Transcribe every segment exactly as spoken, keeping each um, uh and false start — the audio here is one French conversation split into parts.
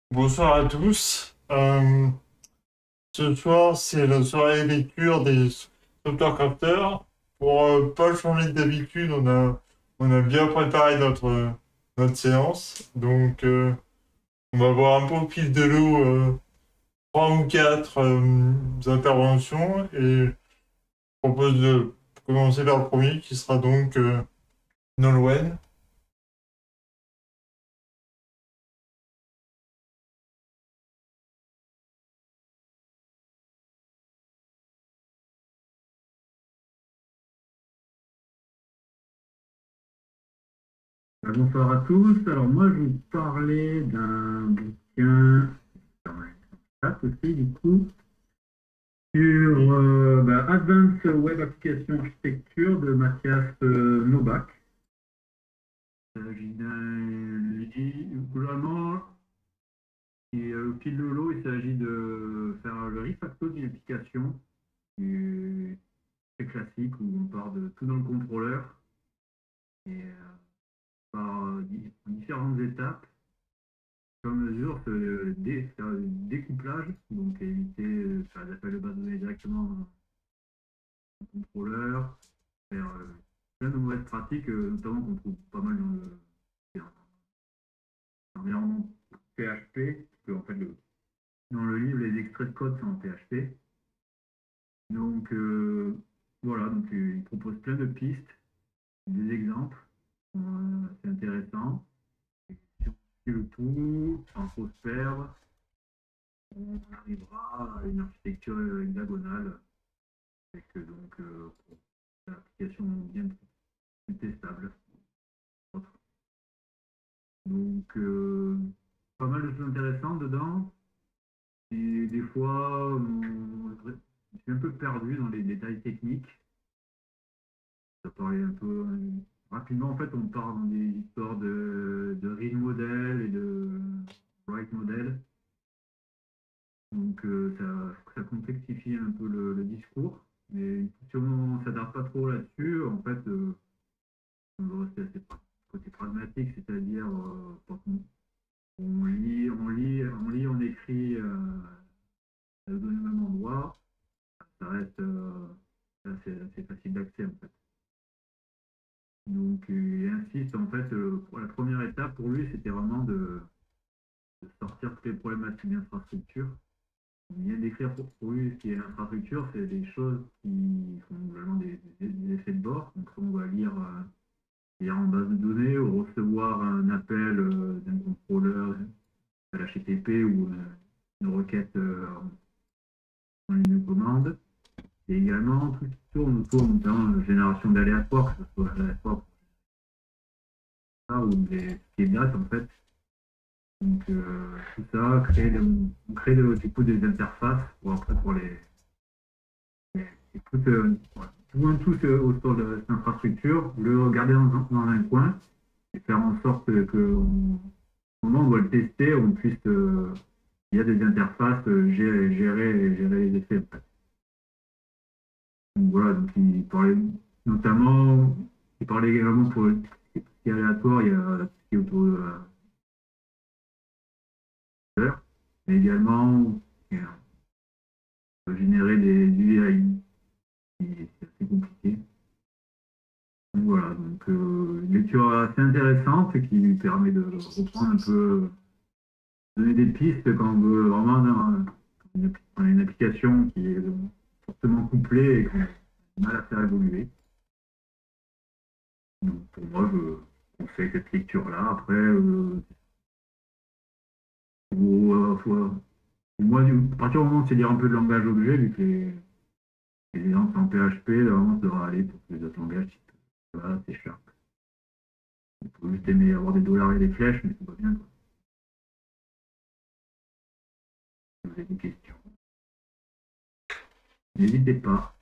Bonsoir à tous. Euh, ce soir, c'est la soirée lecture des software crafters. Pour euh, pas changer d'habitude, on a, on a bien préparé notre, notre séance. Donc, euh, on va voir un peu au fil de l'eau euh, trois ou quatre euh, interventions. Et je propose de commencer par le premier, qui sera donc euh, Nolwenn. Euh, Bonsoir à tous. Alors moi, je vais vous parler d'un bouquin dans le chat aussi, du coup, sur euh, bah, Advanced Web Application Architecture de Mathias euh, Novak. Il s'agit d'un livre, globalement, et, euh, au fil de l'eau, il s'agit de faire le refacto d'une application du- très classique où on part de tout dans le contrôleur et euh, par euh, di- différentes étapes sur mesure, ce dé, faire le découplage, donc éviter de faire des appels de base de données directement dans le contrôleur, faire euh, plein de mauvaises pratiques, euh, notamment qu'on trouve pas mal dans le dans l'environnement P H P, parce que en fait, le, dans le livre, les extraits de code sont en P H P. Donc euh, voilà, donc euh, il propose plein de pistes, des exemples, euh, c'est intéressant. Si on suit le tout, sans trop se perdre, on arrivera à une architecture hexagonale avec euh, donc euh, l'application bien plus testable. Donc, euh, pas mal de choses intéressantes dedans. Et des fois, on- je suis un peu perdu dans les détails techniques. Ça parlait un peu euh, rapidement. En fait, on part dans des histoires de, de read model et de write model. Donc, euh, ça, ça complexifie un peu le, le discours. Mais si on ne s'attarde pas trop là-dessus, en fait, euh, on va rester assez côté pragmatique, c'est-à-dire euh, quand on, on lit, on lit, on lit, on écrit euh, au même endroit, ça reste euh, assez, assez facile d'accès en fait. Donc il insiste en fait, euh, pour la première étape pour lui, c'était vraiment de, de sortir toutes les problématiques d'infrastructure. Il vient d'écrire pour, pour lui ce qui est l'infrastructure, c'est des choses qui font vraiment des, des, des effets de bord. Donc on va lire, euh, lire en base de données ou recevoir un appel euh, d'un contrôleur à l'H T T P ou euh, une requête euh, en ligne de commande. Et également, tout ce qui tourne autour notamment de la génération d'aléatoires, que ce soit aléatoire ou des, des dates en fait. Donc euh, tout ça, créer, on crée de, du coup des interfaces pour après pour les, les, les tout, euh, voilà, tout, tout euh, autour de cette infrastructure, le regarder dans, dans un coin et faire en sorte que au moment où on va le tester, on puisse euh, il y a des interfaces euh, gérer, gérer, gérer les effets. En fait. Donc voilà, donc il parlait notamment, il parlait également pour ce qui est aléatoire, il y a ce qui est autour de l'heure, mais également euh, générer des, du A I, c'est assez compliqué. Donc voilà, donc euh, une lecture assez intéressante qui lui permet de reprendre un peu, donner des pistes quand on veut vraiment dans une, une application qui est fortement couplée et qu'on a du mal à faire évoluer. Donc pour moi, je conseille cette lecture-là. Après, euh, faut, euh, faut, moi, à partir du moment où c'est lire un peu de langage objet, vu que les, les exemples en P H P, vraiment, ça devrait aller pour les autres langages type voilà, c'est sharp. Il faut juste aimer avoir des dollars et des flèches, mais c'est pas bien. Quoi. Si vous avez des questions, n'hésitez pas.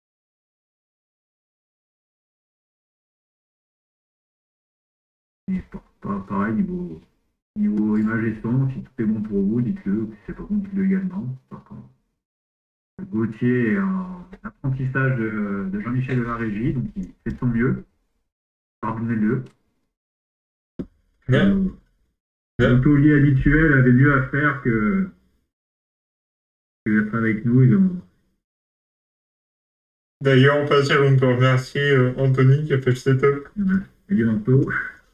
Et pas, pareil, niveau, niveau image et son, si tout est bon pour vous, dites-le. Si c'est pas bon, dites-le également. Par contre, Gauthier est en apprentissage de, de Jean-Michel de la Régie, donc il fait de son mieux. Pardonnez-le. Ouais. Euh, Le taulier habituel avait mieux à faire que, que d'être avec nous. Ils ont... D'ailleurs, en passant, on peut remercier euh, Anthony qui a fait le setup. Salut Anto.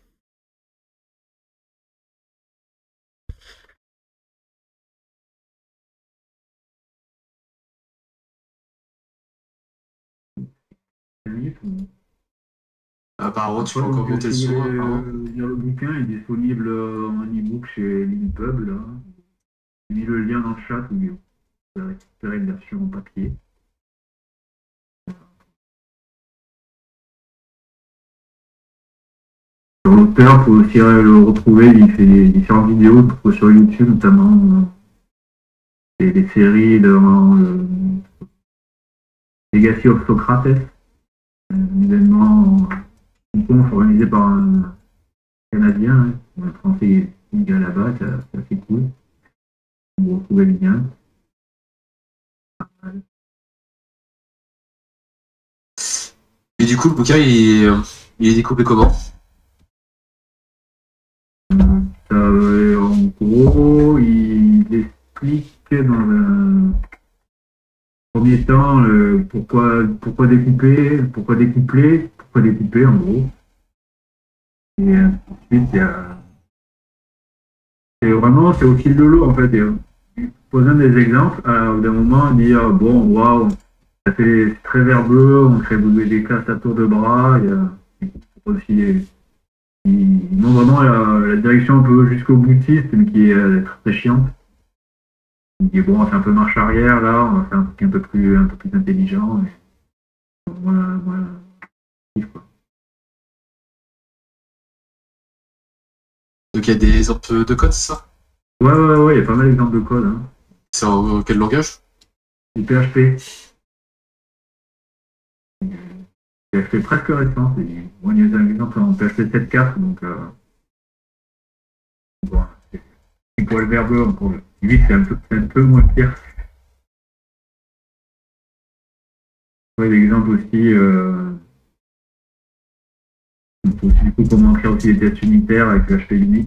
Apparemment, tu peux Après, encore donc, monter le si vous son. voulez, Apparemment. euh, lire le bouquin est disponible euh, en e-book chez Linpub. Là. J'ai mis le lien dans le chat où vous pouvez récupérer une version en papier. Sur l'auteur, vous pouvez aussi le retrouver. Il fait des différentes vidéos sur YouTube, notamment euh, des, des séries de euh, Legacy of Socrates, un événement une conf organisé par un Canadien, hein, un Français qui est là-bas, c'est assez cool. Vous retrouvez le lien. Et du coup, le bouquin, il est, il est découpé comment? Euh, en gros, il explique dans un premier temps euh, pourquoi, pourquoi découper, pourquoi découpler, pourquoi découper en gros. Et euh, ensuite, il y a... c'est vraiment c'est au fil de l'eau en fait. Et, posant des exemples, à d'un moment, dire bon, waouh, ça fait c'est très verbeux, on crée des classes à tour de bras. Il y a aussi ils montrent vraiment la, la direction un peu jusqu'au boutiste, mais qui est euh, très chiante. Il dit bon, on fait un peu marche arrière là, on va faire un truc un peu plus, un peu plus intelligent. Et... Voilà, voilà. Donc il y a des exemples de code, c'est ça? Ouais, ouais, ouais, il y a pas mal d'exemples de code. Hein. C'est en quel langage? Du P H P. P H P presque récent. Moi, il y a un exemple en P H P sept point quatre, donc euh... bon, c'est pour le verbeux, pour le huit, c'est un peu, c'est un peu moins pire. Ouais, l'exemple aussi, euh... il faut aussi du coup comment écrire aussi des tests unitaires avec P H P Unit.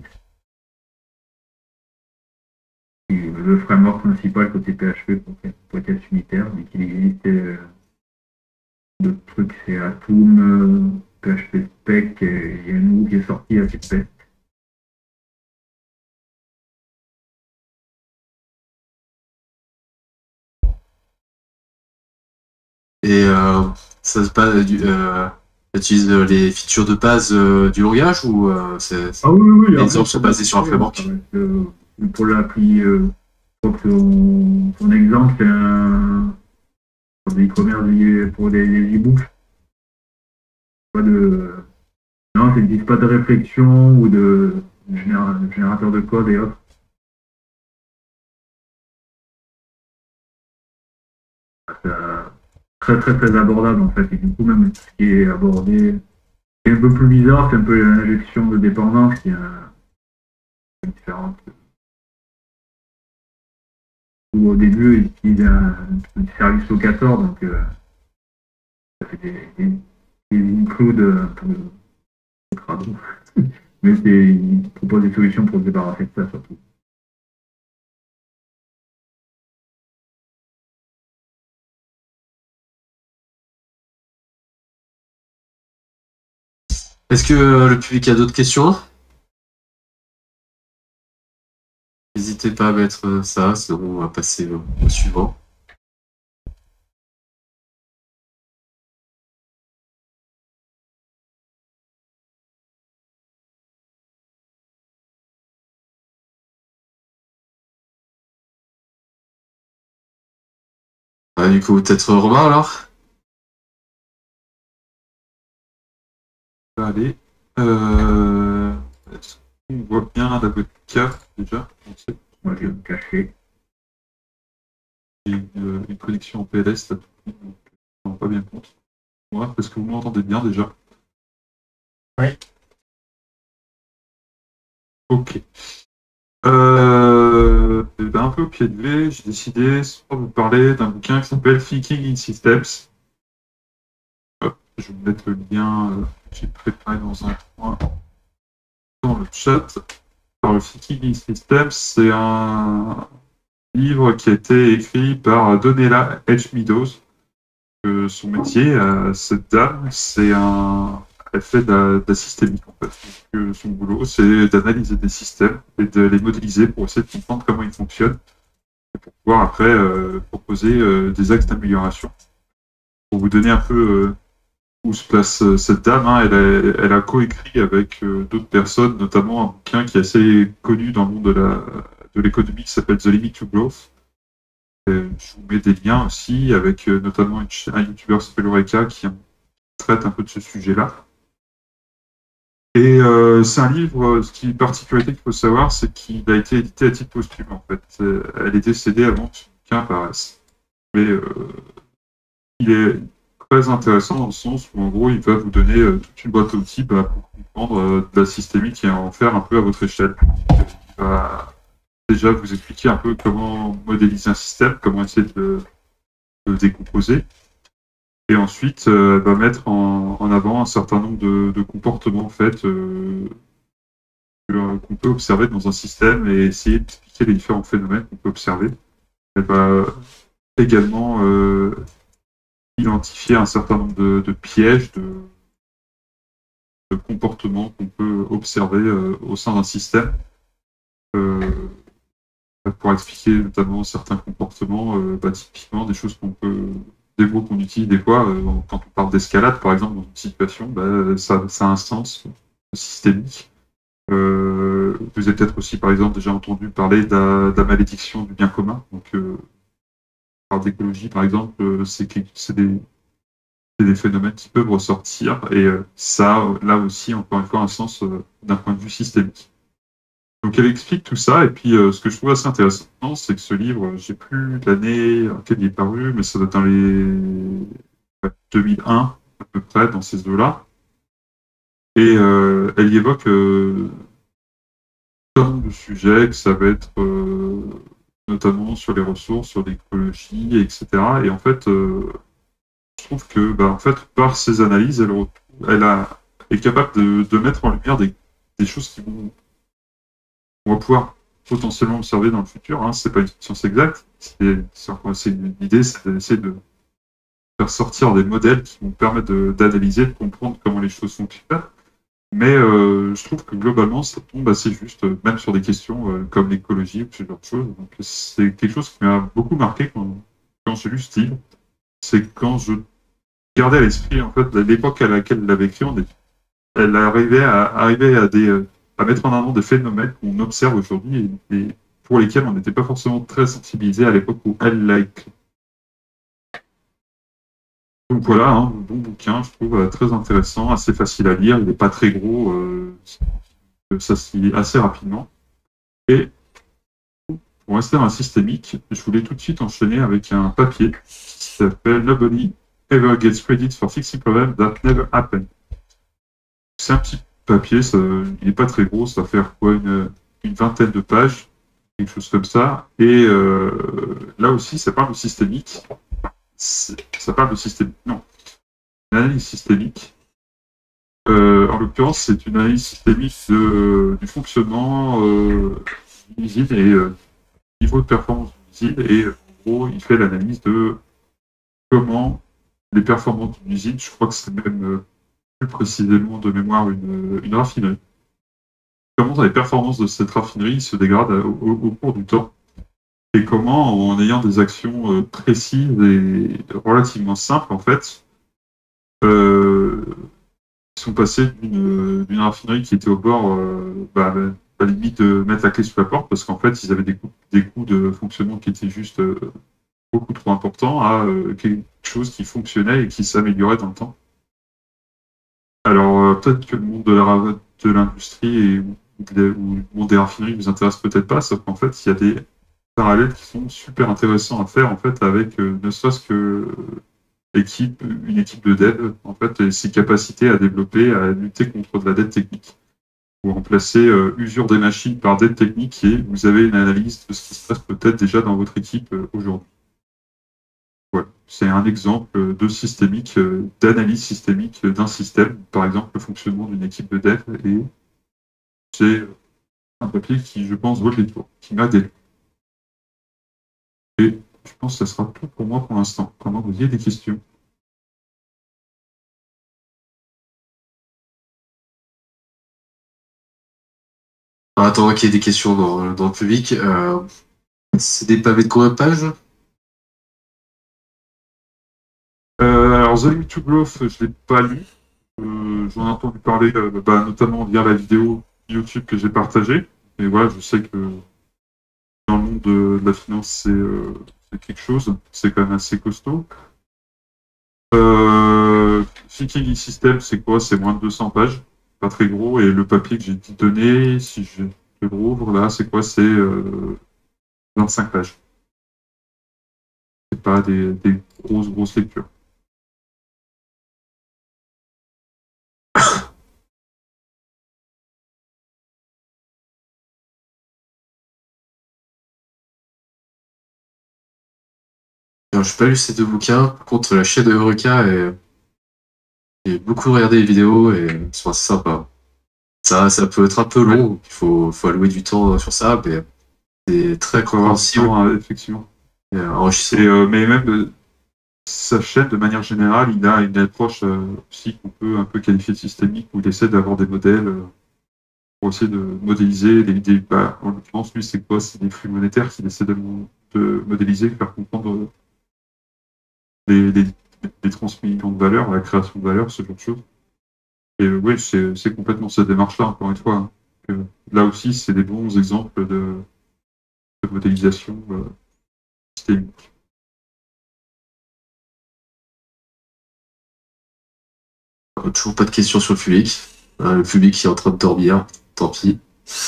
Le framework principal côté P H P pour, pour les tests unitaires, mais qu'il existe euh, d'autres trucs, c'est Atom, euh, P H P Spec, et il y a un nouveau qui est sorti avec Pest. Et euh, ça se passe du. Euh, utilise les features de base euh, du langage ou euh, c'est, Ah oui, oui, oui. les exemples sont basés sur un framework? Euh, pour l'appli, euh, je crois que son, son exemple, c'est un pour des e-commerce pour des, des e-books. Pas de. Non, ça n'existe pas de réflexion ou de généra- générateur de code et autres. Ça, très très très abordable en fait. Et du coup, même ce qui est abordé, c'est un peu plus bizarre, c'est un peu l'injection de dépendance qui est un, différente. Où au début, ils utilisent un, un service locator, donc euh, ça fait des, des, des includes un peu de crado. Mais ils proposent des solutions pour se débarrasser de ça surtout. Est-ce que euh, le public a d'autres questions? N'hésitez pas à mettre ça, sinon on va passer au suivant. Ah, du coup, peut-être Romain alors? Allez. Euh... Est-ce qu'on voit bien la webcam déjà? Moi, je vais me cacher. J'ai une, une connexion en P L S, là, donc je ne me rends pas bien compte. Ouais, parce que vous m'entendez bien déjà. Oui. Ok. Euh, et ben un peu au pied de levé, j'ai décidé de vous parler d'un bouquin qui s'appelle Thinking in Systems. Hop, je vais vous mettre le lien euh, que j'ai préparé dans un coin dans le chat. Alors, le Thinking in Systems, c'est un livre qui a été écrit par Donella H. Meadows. Euh, son métier, euh, cette dame, c'est un... elle fait de la, de la systémique en fait. Donc, euh, son boulot, c'est d'analyser des systèmes et de les modéliser pour essayer de comprendre comment ils fonctionnent et pour pouvoir après euh, proposer euh, des axes d'amélioration. Pour vous donner un peu euh, où se place euh, cette dame, hein, elle a, elle a coécrit avec euh, d'autres personnes, notamment un bouquin qui est assez connu dans le monde de la de l'économie qui s'appelle The Limit to Growth. Euh, je vous mets des liens aussi avec euh, notamment une, un youtubeur qui s'appelle Eureka qui traite un peu de ce sujet-là. Et euh, c'est un livre, ce qui est particularité qu'il faut savoir, c'est qu'il a été édité à titre posthume en fait. Euh, elle est décédée avant que ce bouquin apparaisse. Mais euh, il est très intéressant dans le sens où en gros il va vous donner euh, toute une boîte à outils bah, pour comprendre euh, de la systémique et en faire un peu à votre échelle. Il va déjà vous expliquer un peu comment modéliser un système, comment essayer de le décomposer. Et ensuite, euh, elle va mettre en, en avant un certain nombre de, de comportements en fait, euh, qu'on peut observer dans un système et essayer d'expliquer les différents phénomènes qu'on peut observer. Elle va également euh, identifier un certain nombre de, de pièges, de, de comportements qu'on peut observer euh, au sein d'un système. Euh, pour expliquer notamment certains comportements, euh, bah, typiquement des choses qu'on peut, des mots qu'on utilise des fois, euh, quand on parle d'escalade par exemple dans une situation, bah, ça, ça a un sens systémique. Euh, vous avez peut-être aussi par exemple déjà entendu parler de la, de la malédiction du bien commun. Donc, euh, par d'écologie par exemple, euh, c'est, c'est, des, c'est des phénomènes qui peuvent ressortir et euh, ça a là aussi encore une fois un sens euh, d'un point de vue systémique. Donc elle explique tout ça, et puis euh, ce que je trouve assez intéressant, c'est que ce livre, j'ai plus l'année en laquelle il est paru, mais ça doit être dans les deux mille un, à peu près, dans ces eaux-là. Et euh, elle y évoque euh, un certain nombre de sujets, que ça va être euh, notamment sur les ressources, sur l'écologie, et cetera. Et en fait, euh, je trouve que bah, en fait, par ses analyses, elle, elle a, est capable de, de mettre en lumière des, des choses qui vont on va pouvoir potentiellement observer dans le futur. Hein. C'est pas une science exacte. C'est, c'est, c'est une idée, c'est d'essayer de faire sortir des modèles qui vont permettre de, d'analyser, de comprendre comment les choses fonctionnent. Mais euh, je trouve que globalement, ça tombe assez juste, même sur des questions euh, comme l'écologie ou ce genre de choses. Donc, c'est quelque chose qui m'a beaucoup marqué quand, quand j'ai lu ce livre. C'est quand je gardais à l'esprit en fait l'époque à laquelle elle l'avait écrit, on est, elle arrivait à arriver à des euh, à mettre en avant des phénomènes qu'on observe aujourd'hui et, et pour lesquels on n'était pas forcément très sensibilisé à l'époque où elle l'a écrit. Donc voilà, hein, un bon bouquin, je trouve euh, très intéressant, assez facile à lire, il n'est pas très gros, euh, ça se lit assez rapidement. Et pour rester dans la systémique, je voulais tout de suite enchaîner avec un papier qui s'appelle Nobody ever gets credit for fixing problems that never happen. C'est un petit papier, ça, il n'est pas très gros, ça va faire quoi, une, une vingtaine de pages, quelque chose comme ça. Et euh, là aussi, ça parle de systémique. C'est, ça parle de systémique. Non, une analyse systémique. Euh, en l'occurrence, c'est une analyse systémique de, du fonctionnement euh, d'une usine et euh, du niveau de performance d'une usine. Et en gros, il fait l'analyse de comment les performances d'une usine, je crois que c'est même euh, plus précisément de mémoire une, une raffinerie. Comment les performances de cette raffinerie se dégradent au, au, au cours du temps et comment, en ayant des actions euh, précises et relativement simples, en fait, euh, ils sont passés d'une, d'une raffinerie qui était au bord, euh, bah, à la limite de mettre la clé sous la porte parce qu'en fait, ils avaient des coûts, des coûts de fonctionnement qui étaient juste euh, beaucoup trop importants à euh, quelque chose qui fonctionnait et qui s'améliorait dans le temps. Alors, euh, peut-être que le monde de, la, de l'industrie et ou, de, ou le monde des raffineries ne vous intéresse peut-être pas, sauf qu'en fait, il y a des parallèles qui sont super intéressants à faire, en fait, avec euh, ne serait-ce que l'équipe, une équipe de dev, en fait, et ses capacités à développer, à lutter contre de la dette technique. Vous remplacez euh, usure des machines par dette technique et vous avez une analyse de ce qui se passe peut-être déjà dans votre équipe euh, aujourd'hui. Voilà. C'est un exemple de systémique, d'analyse systémique d'un système, par exemple le fonctionnement d'une équipe de dev, et c'est un papier qui, je pense, vaut le détour, qui m'a délai. Et je pense que ça sera tout pour moi pour l'instant. Comment vous avez des questions? En attendant qu'il y ait des questions dans, dans le public, euh, c'est des pavés de combien de pages? Euh, alors, The Limit to Growth, je ne l'ai pas lu. Euh, J'en ai entendu parler, euh, bah, notamment via la vidéo YouTube que j'ai partagée. Et voilà, je sais que dans le monde de, de la finance, c'est euh, quelque chose. C'est quand même assez costaud. Euh, Thinking System, c'est quoi? C'est moins de deux cents pages. Pas très gros. Et le papier que j'ai donné, si je le rouvre, là, c'est quoi? C'est euh, vingt-cinq pages. C'est pas des, des grosses, grosses lectures. Alors, j'ai pas lu ces deux bouquins. Par contre, la chaîne de Eureka, est... j'ai beaucoup regardé les vidéos et elles sont assez sympas. Ça, ça peut être un peu long, il faut, faut allouer du temps sur ça, mais c'est très compréhensible Hein, effectivement. et euh, enrichissant. Et, euh, mais même euh, sa chaîne, de manière générale, il a une approche euh, aussi qu'on peut un peu qualifier de systémique, où il essaie d'avoir des modèles euh, pour essayer de modéliser les idées. Bah, en l'occurrence, lui, c'est quoi? C'est des flux monétaires qu'il essaie de, de modéliser, de faire comprendre les, les, les transmissions de valeur, la création de valeur, ce genre de choses. Et euh, oui, c'est complètement cette démarche-là, encore une fois. Hein. Que, là aussi, c'est des bons exemples de, de modélisation euh, systémique. Euh, Toujours pas de questions sur le public. Euh, le public qui est en train de dormir, tant pis.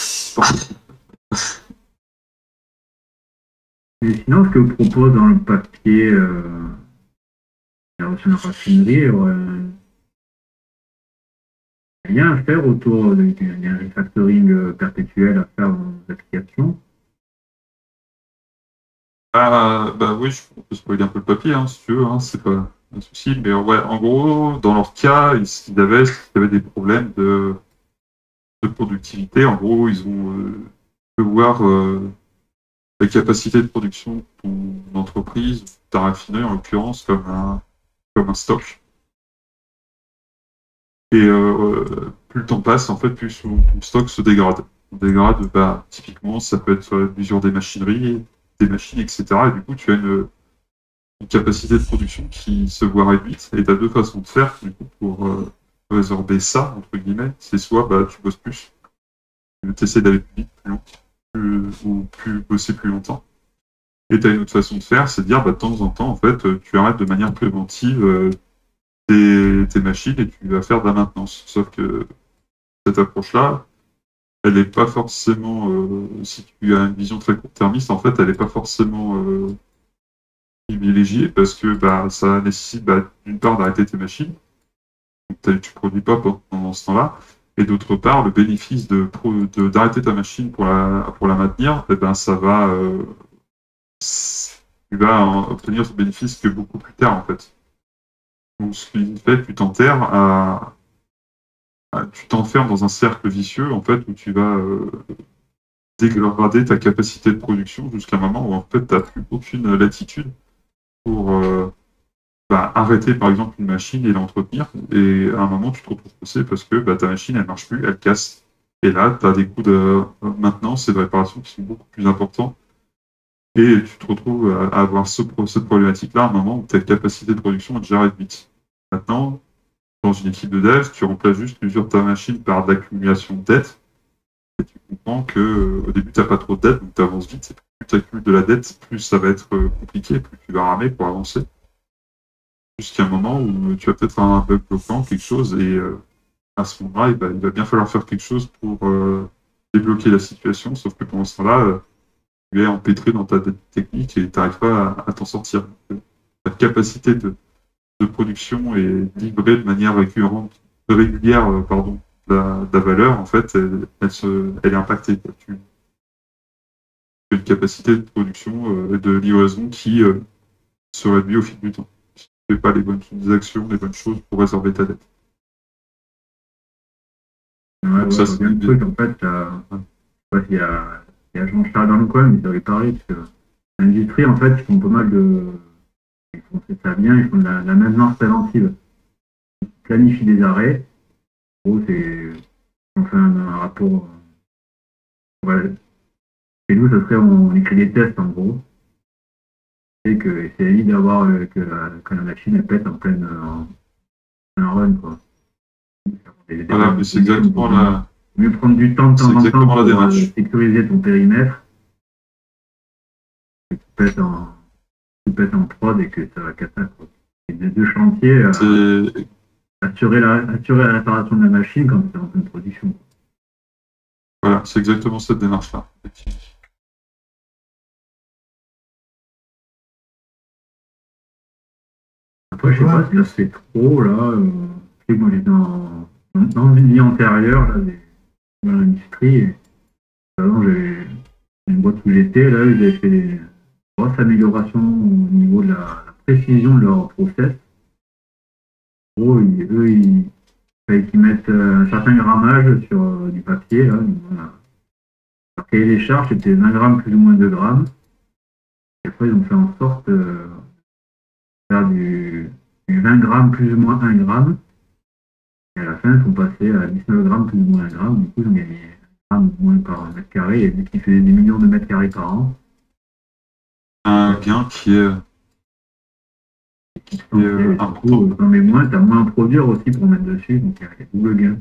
Et sinon, ce que vous propose dans le papier, euh, la recherche de raffinerie, euh, rien à faire autour d'un refactoring perpétuel à faire dans les applications. Ah, bah oui, je peux spoiler un peu le papier, hein, si tu veux, hein, c'est pas un souci. Mais ouais, en gros, dans leur cas, ils, ils avaient, ils avaient des problèmes de, de productivité. En gros, ils ont euh, pu voir euh, la capacité de production de ton entreprise, ta raffinerie en l'occurrence, comme un, comme un stock. Et euh, plus le temps passe, en fait, plus ton stock se dégrade. On dégrade, bah, typiquement, ça peut être l'usure des machineries, des machines, et cetera. Et du coup, tu as une, une capacité de production qui se voit réduite. Et tu as deux façons de faire, du coup, pour euh, résorber ça, entre guillemets. C'est soit bah, tu bosses plus, tu essaies d'aller plus vite, plus long, plus, ou plus bosser plus longtemps. Et tu as une autre façon de faire, c'est de dire, bah, de temps en temps, en fait, tu arrêtes de manière préventive euh, tes, tes machines et tu vas faire de la maintenance. Sauf que cette approche-là, elle n'est pas forcément, euh, si tu as une vision très court-termiste, en fait, elle n'est pas forcément euh, privilégiée parce que bah, ça nécessite bah, d'une part d'arrêter tes machines, donc tu ne produis pas pendant ce temps-là, et d'autre part, le bénéfice de d'arrêter ta machine pour la, pour la maintenir, eh ben, ça va, euh, tu vas obtenir ce bénéfice que beaucoup plus tard, en fait. Donc, ce qui fait, tu t'enterres à tu t'enfermes dans un cercle vicieux en fait où tu vas euh, dégrader ta capacité de production jusqu'à un moment où en fait tu n'as plus aucune latitude pour euh, bah, arrêter par exemple une machine et l'entretenir, et à un moment tu te retrouves coincé parce que bah, ta machine elle marche plus, elle casse, et là tu as des coûts de maintenance et de réparation qui sont beaucoup plus importants, et tu te retrouves à avoir ce, cette problématique là à un moment où ta capacité de production est déjà réduite. Maintenant, dans une équipe de dev, tu remplaces juste l'usure de ta machine par de l'accumulation de dettes. Et tu comprends qu'au euh, début, tu n'as pas trop de dettes, donc tu avances vite. Plus tu accumules de la dette, plus ça va être euh, compliqué, plus tu vas ramer pour avancer. Jusqu'à un moment où tu vas peut-être avoir un bug bloquant, quelque chose, et euh, à ce moment-là, il va, il va bien falloir faire quelque chose pour euh, débloquer la situation, sauf que pendant ce temps-là, euh, tu es empêtré dans ta dette technique et tu n'arrives pas à, à t'en sortir. Donc, ta capacité de de production est livrée de manière récurrente, régulière, euh, pardon, la, la valeur, en fait, elle, elle, se, elle est impactée. Tu as une capacité de production et euh, de livraison qui euh, se réduit au fil du temps. Si tu ne fais pas les bonnes actions, les bonnes choses pour résorber ta dette. Ouais, ouais, ça, bien le truc, en fait, t'as sais pas s'il y a, il y a Jean-Charles dans le coin, mais ça avait parlé, parce que l'industrie, en fait, ils font pas mal de. Ils font ça bien, ils font de la, de la maintenance préventive. Ils planifient des arrêts. En gros, c'est. On fait un, un rapport. Ouais. Et nous, ça serait, on, on écrit des tests, en gros. Et que c'est évite d'avoir euh, que, la, que la machine elle pète en pleine en, en run, quoi. Des- des- Voilà, mais c'est exactement la, Mieux prendre du temps de c'est temps en temps exactement la pour euh, démarche. sécuriser ton périmètre. Que tu pètes en, tu pètes en prod et que ça va casser, quoi. Et des deux chantiers, euh, C'est assurer, la, assurer la réparation de la machine quand c'est en pleine production. voilà, c'est exactement cette démarche-là. Après, je sais pas si ça se fait trop, là. Euh, je sais que moi, j'étais en, dans une vie antérieure, là, des- dans l'industrie. Et avant, j'avais une boîte où j'étais, là, ils avaient fait des grosses améliorations au niveau de la, la précision de leur process. En gros, ils, eux, ils fallait qu'ils mettent euh, un certain grammage sur euh, du papier, là. Donc, voilà. Leur cahier des charges, c'était vingt grammes plus ou moins deux grammes. Et après, ils ont fait en sorte euh, de faire du, du vingt grammes plus ou moins un gramme. Et à la fin, ils sont passés à dix-neuf grammes plus ou moins un gramme. Du coup, ils ont gagné un gramme ou moins par mètre carré. Et vu qu'ils faisaient des millions de mètres carrés par an, Un gain qui est, qui est et, euh, du coup, important. euh, t'en mets moins, t'as moins à produire aussi pour mettre dessus. Donc, il y a double gain.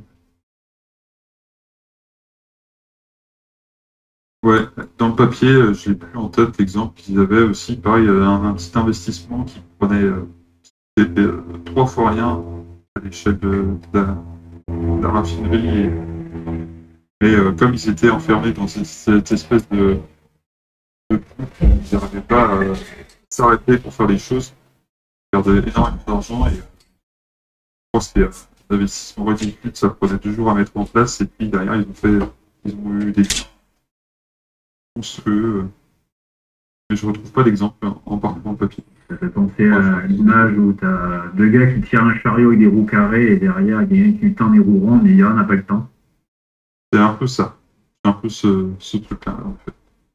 Ouais, dans le papier, euh, je n'ai plus en tête l'exemple qu'ils avaient aussi, pareil, euh, un, un petit investissement qui prenait euh, c'était, euh, trois fois rien à l'échelle de, de la, de la raffinerie. Et, mais euh, comme ils étaient enfermés dans cette, cette espèce de, de couple, ils n'arrivaient pas à s'arrêter pour faire les choses, ils perdaient énormément d'argent et euh, je pense que c'était un investissement ridicule, ça prenait deux jours à mettre en place et puis derrière ils ont fait, ils ont eu des monstrueux. euh, Mais je retrouve pas l'exemple en, en parcours en papier. Ça fait penser à l'image où t'as deux gars qui tirent un chariot avec des roues carrées et derrière, il y a un qui tend des roues rondes et il y en a pas le temps. C'est un peu ça. C'est un peu ce, ce truc-là, en fait.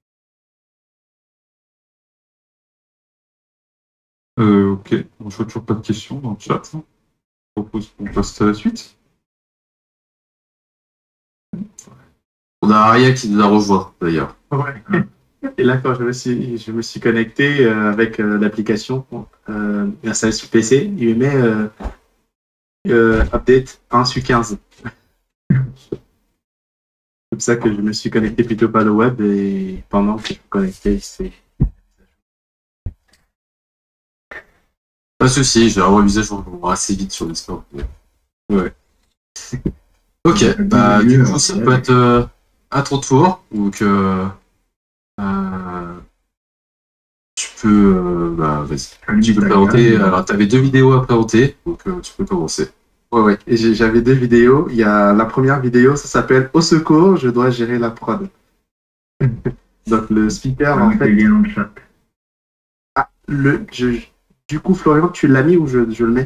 Euh, ok, bon, je vois toujours pas de questions dans le chat. Je propose qu'on passe à la suite. On a Aria qui nous a rejoint d'ailleurs. Ouais. Et là, quand je me suis, je me suis connecté euh, avec euh, l'application euh, installée sur P C, il me met euh, euh, update un sur quinze. C'est comme ça que je me suis connecté plutôt par le web et pendant que je me connectais, c'est. Pas de souci, j'ai un visage assez vite sur Discord. Ouais. Ok, bah du coup ça peut être euh, à ton tour, donc euh, euh, tu peux, euh, bah vas-y, tu peux présenter. Alors t'avais deux vidéos à présenter, donc euh, tu peux commencer. Ouais, ouais. Et j'ai- j'avais deux vidéos. Il y a la première vidéo, ça s'appelle Au secours, je dois gérer la prod. Donc le speaker, en Avec les fait. liens dans le chat. Ah, le, je, du coup, Florian, tu l'as mis ou je, je le mets?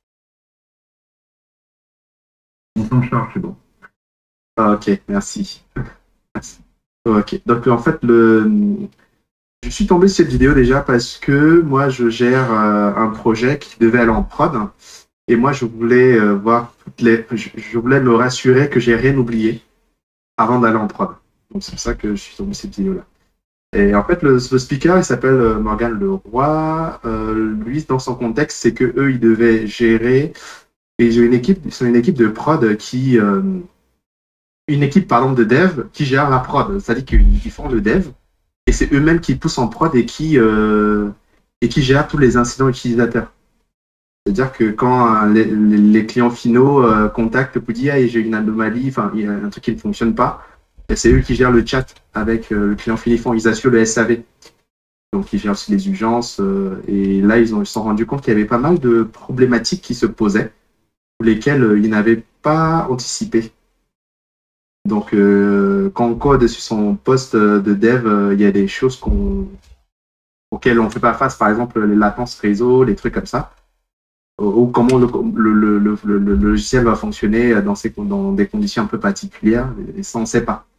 On s'en charge, c'est bon. Ah, ok, merci. Merci. Ok, donc en fait, le... je suis tombé sur cette vidéo déjà parce que moi, je gère euh, un projet qui devait aller en prod et moi, je voulais euh, voir toutes les... Je, je voulais me rassurer que j'ai rien oublié avant d'aller en prod. Donc c'est pour ça que je suis tombé sur cette vidéo-là. Et en fait, le, le speaker, il s'appelle euh, Morgan Leroy. Euh, lui, dans son contexte, c'est que eux, ils devaient gérer. Et j'ai une équipe, c'est une équipe de prod qui, euh, une équipe pardon de dev qui gère la prod. C'est-à-dire qu'ils font le dev et c'est eux-mêmes qui poussent en prod et qui euh, et qui gèrent tous les incidents utilisateurs. C'est-à-dire que quand euh, les, les clients finaux euh, contactent pour dire ah, j'ai une anomalie, enfin il y a un truc qui ne fonctionne pas. Et c'est eux qui gèrent le chat avec euh, le client finissant. Ils assurent le S A V. Donc, ils gèrent aussi les urgences. Euh, et là, ils ont, ils se sont rendus compte qu'il y avait pas mal de problématiques qui se posaient, pour lesquelles euh, ils n'avaient pas anticipé. Donc, euh, quand on code sur son poste de dev, euh, il y a des choses qu'on, auxquelles on ne fait pas face. Par exemple, les latences réseau, les trucs comme ça. Ou comment le, le, le, le, le logiciel va fonctionner dans, ces, dans des conditions un peu particulières. Et ça, on ne sait pas.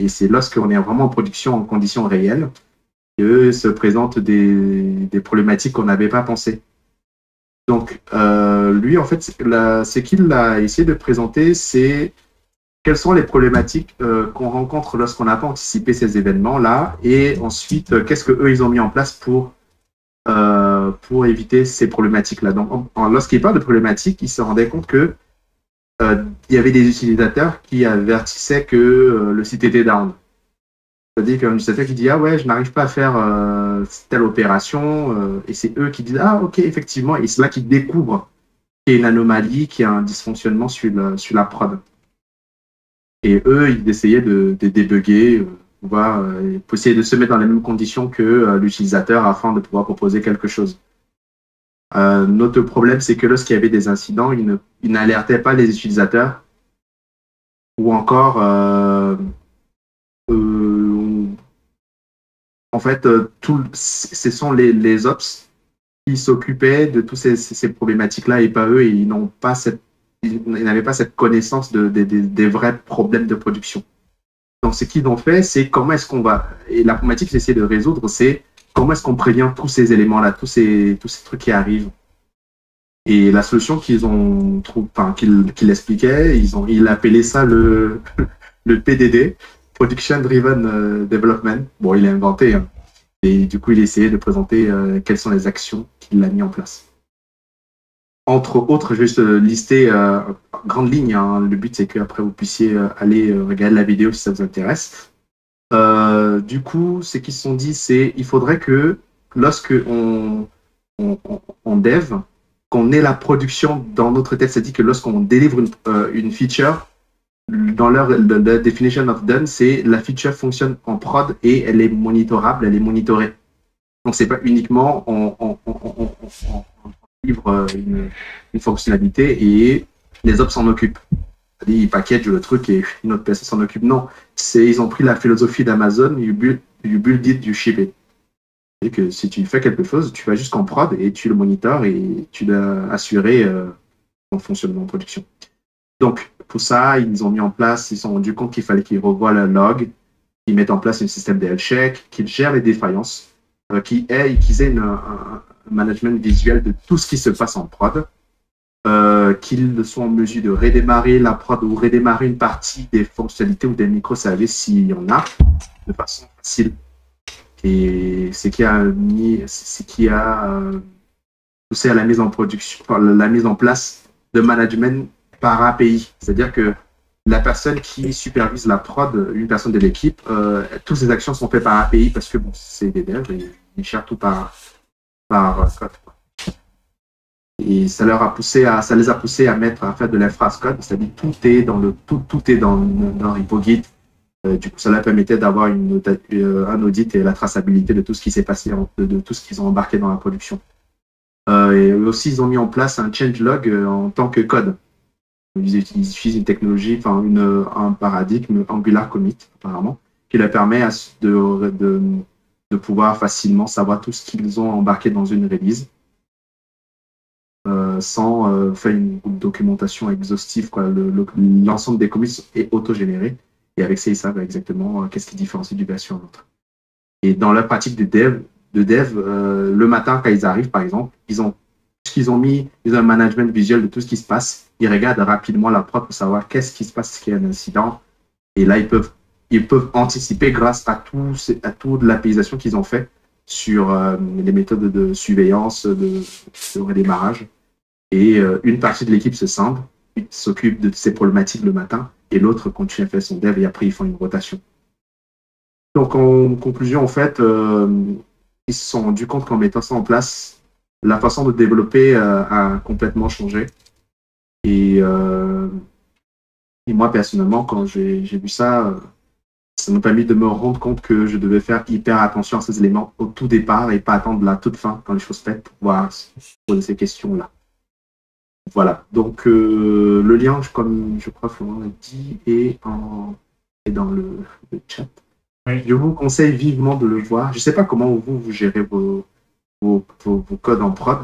Et c'est lorsqu'on est vraiment en production en conditions réelles que se présentent des, des problématiques qu'on n'avait pas pensées. Donc, euh, lui, en fait, ce qu'il a essayé de présenter, c'est quelles sont les problématiques euh, qu'on rencontre lorsqu'on n'a pas anticipé ces événements-là, et ensuite, euh, qu'est-ce qu'eux, ils ont mis en place pour, euh, pour éviter ces problématiques-là. Donc, lorsqu'il parle de problématiques, il se rendait compte que euh, il y avait des utilisateurs qui avertissaient que euh, le site était down. C'est-à-dire qu'un utilisateur qui dit « Ah ouais, je n'arrive pas à faire euh, telle opération euh, », et c'est eux qui disent « Ah ok, effectivement », et c'est là qu'ils découvrent qu'il y a une anomalie, qu'il y a un dysfonctionnement sur, le, sur la prod. Et eux, ils essayaient de, de débugger, euh, voir, euh, pour essayer de se mettre dans les mêmes conditions que euh, l'utilisateur afin de pouvoir proposer quelque chose. Euh, notre problème, c'est que lorsqu'il y avait des incidents, ils, ne, ils n'alertaient pas les utilisateurs, ou encore... Euh, Euh, en fait, euh, tout, ce sont les, les ops qui s'occupaient de toutes ces, ces, ces problématiques-là et pas eux, et ils n'ont pas cette, ils n'avaient pas cette connaissance de, de, de, des vrais problèmes de production. Donc, ce qu'ils ont fait, c'est comment est-ce qu'on va, et la problématique qu'ils essaient de résoudre, c'est comment est-ce qu'on prévient tous ces éléments-là, tous ces, tous ces trucs qui arrivent. Et la solution qu'ils ont trouvé, enfin, qu'ils qu'ils expliquaient, ils ont, ils appelaient ça le, le P D D. Production Driven euh, Development. Bon, il a inventé. Hein. Et du coup, il a essayé de présenter euh, quelles sont les actions qu'il a mis en place. Entre autres, je vais juste euh, lister euh, en grande ligne. Hein. Le but, c'est qu'après, vous puissiez euh, aller euh, regarder la vidéo si ça vous intéresse. Euh, du coup, ce qu'ils se sont dit, c'est il faudrait que lorsque on, on, on, on dev, qu'on ait la production dans notre tête. C'est-à-dire que lorsqu'on délivre une, euh, une feature, dans leur the, the definition of done, c'est la feature fonctionne en prod et elle est monitorable, elle est monitorée. Donc c'est pas uniquement on, on, on, on, on, on livre une, une fonctionnalité et les ops s'en occupent. C'est-à-dire ils packagent le truc et une autre personne s'en occupe. Non, c'est ils ont pris la philosophie d'Amazon, you build, you build it, you ship it. C'est que si tu fais quelque chose, tu vas jusqu'en prod et tu le monitores et tu dois assurer euh, ton fonctionnement en production. Donc, pour ça, ils ont mis en place, ils se sont rendus compte qu'il fallait qu'ils revoient le log, qu'ils mettent en place un système de health check, qu'ils gèrent les défaillances, euh, qu'ils aient, qu'ils aient une, un, un management visuel de tout ce qui se passe en prod, euh, qu'ils soient en mesure de redémarrer la prod ou redémarrer une partie des fonctionnalités ou des microservices s'il y en a, de façon facile. Et c'est qui a mis, c'est qui a euh, poussé à la mise en production, la mise en place de management par A P I. C'est-à-dire que la personne qui supervise la prod, une personne de l'équipe, euh, toutes ces actions sont faites par A P I parce que bon, c'est des devs et ils gèrent tout par, par code. Et ça leur a poussé à, ça les a poussés à mettre, à faire de l'infrascode, c'est-à-dire tout est dans le, tout, tout est dans, dans repo Git. Euh, du coup, ça leur permettait d'avoir une, euh, un audit et la traçabilité de tout ce qui s'est passé, de, de tout ce qu'ils ont embarqué dans la production. Euh, et aussi, ils ont mis en place un changelog euh, en tant que code. Ils utilisent une technologie, enfin une, un paradigme Angular Commit, apparemment, qui leur permet à, de, de, de pouvoir facilement savoir tout ce qu'ils ont embarqué dans une release euh, sans euh, faire une documentation exhaustive. L'ensemble le, des commits est autogénéré et avec ça, ils savent exactement euh, qu'est-ce qui différencie d'une version à l'autre. Et dans la pratique de dev, de dev euh, le matin, quand ils arrivent, par exemple, ils ont ce qu'ils ont mis, ils ont un management visuel de tout ce qui se passe. Ils regardent rapidement la prod pour savoir qu'est-ce qui se passe, s'il y a un incident. Et là, ils peuvent, ils peuvent anticiper grâce à tout, à toute l'application qu'ils ont fait sur euh, les méthodes de surveillance, de, de redémarrage. Et euh, une partie de l'équipe se scinde, s'occupe de ces problématiques le matin, et l'autre continue à faire son dev, et après, ils font une rotation. Donc, en conclusion, en fait, euh, ils se sont rendus compte qu'en mettant ça en place, la façon de développer euh, a complètement changé. Et, euh, et moi, personnellement, quand j'ai vu ça, euh, ça m'a permis de me rendre compte que je devais faire hyper attention à ces éléments au tout départ et pas attendre la toute fin quand les choses faites pour pouvoir poser ces questions-là. Voilà. Donc, euh, le lien, comme je crois que Florent l'a dit, est, en, est dans le, le chat. Oui. Je vous conseille vivement de le voir. Je ne sais pas comment vous, vous gérez vos Vos, vos, vos codes en prod.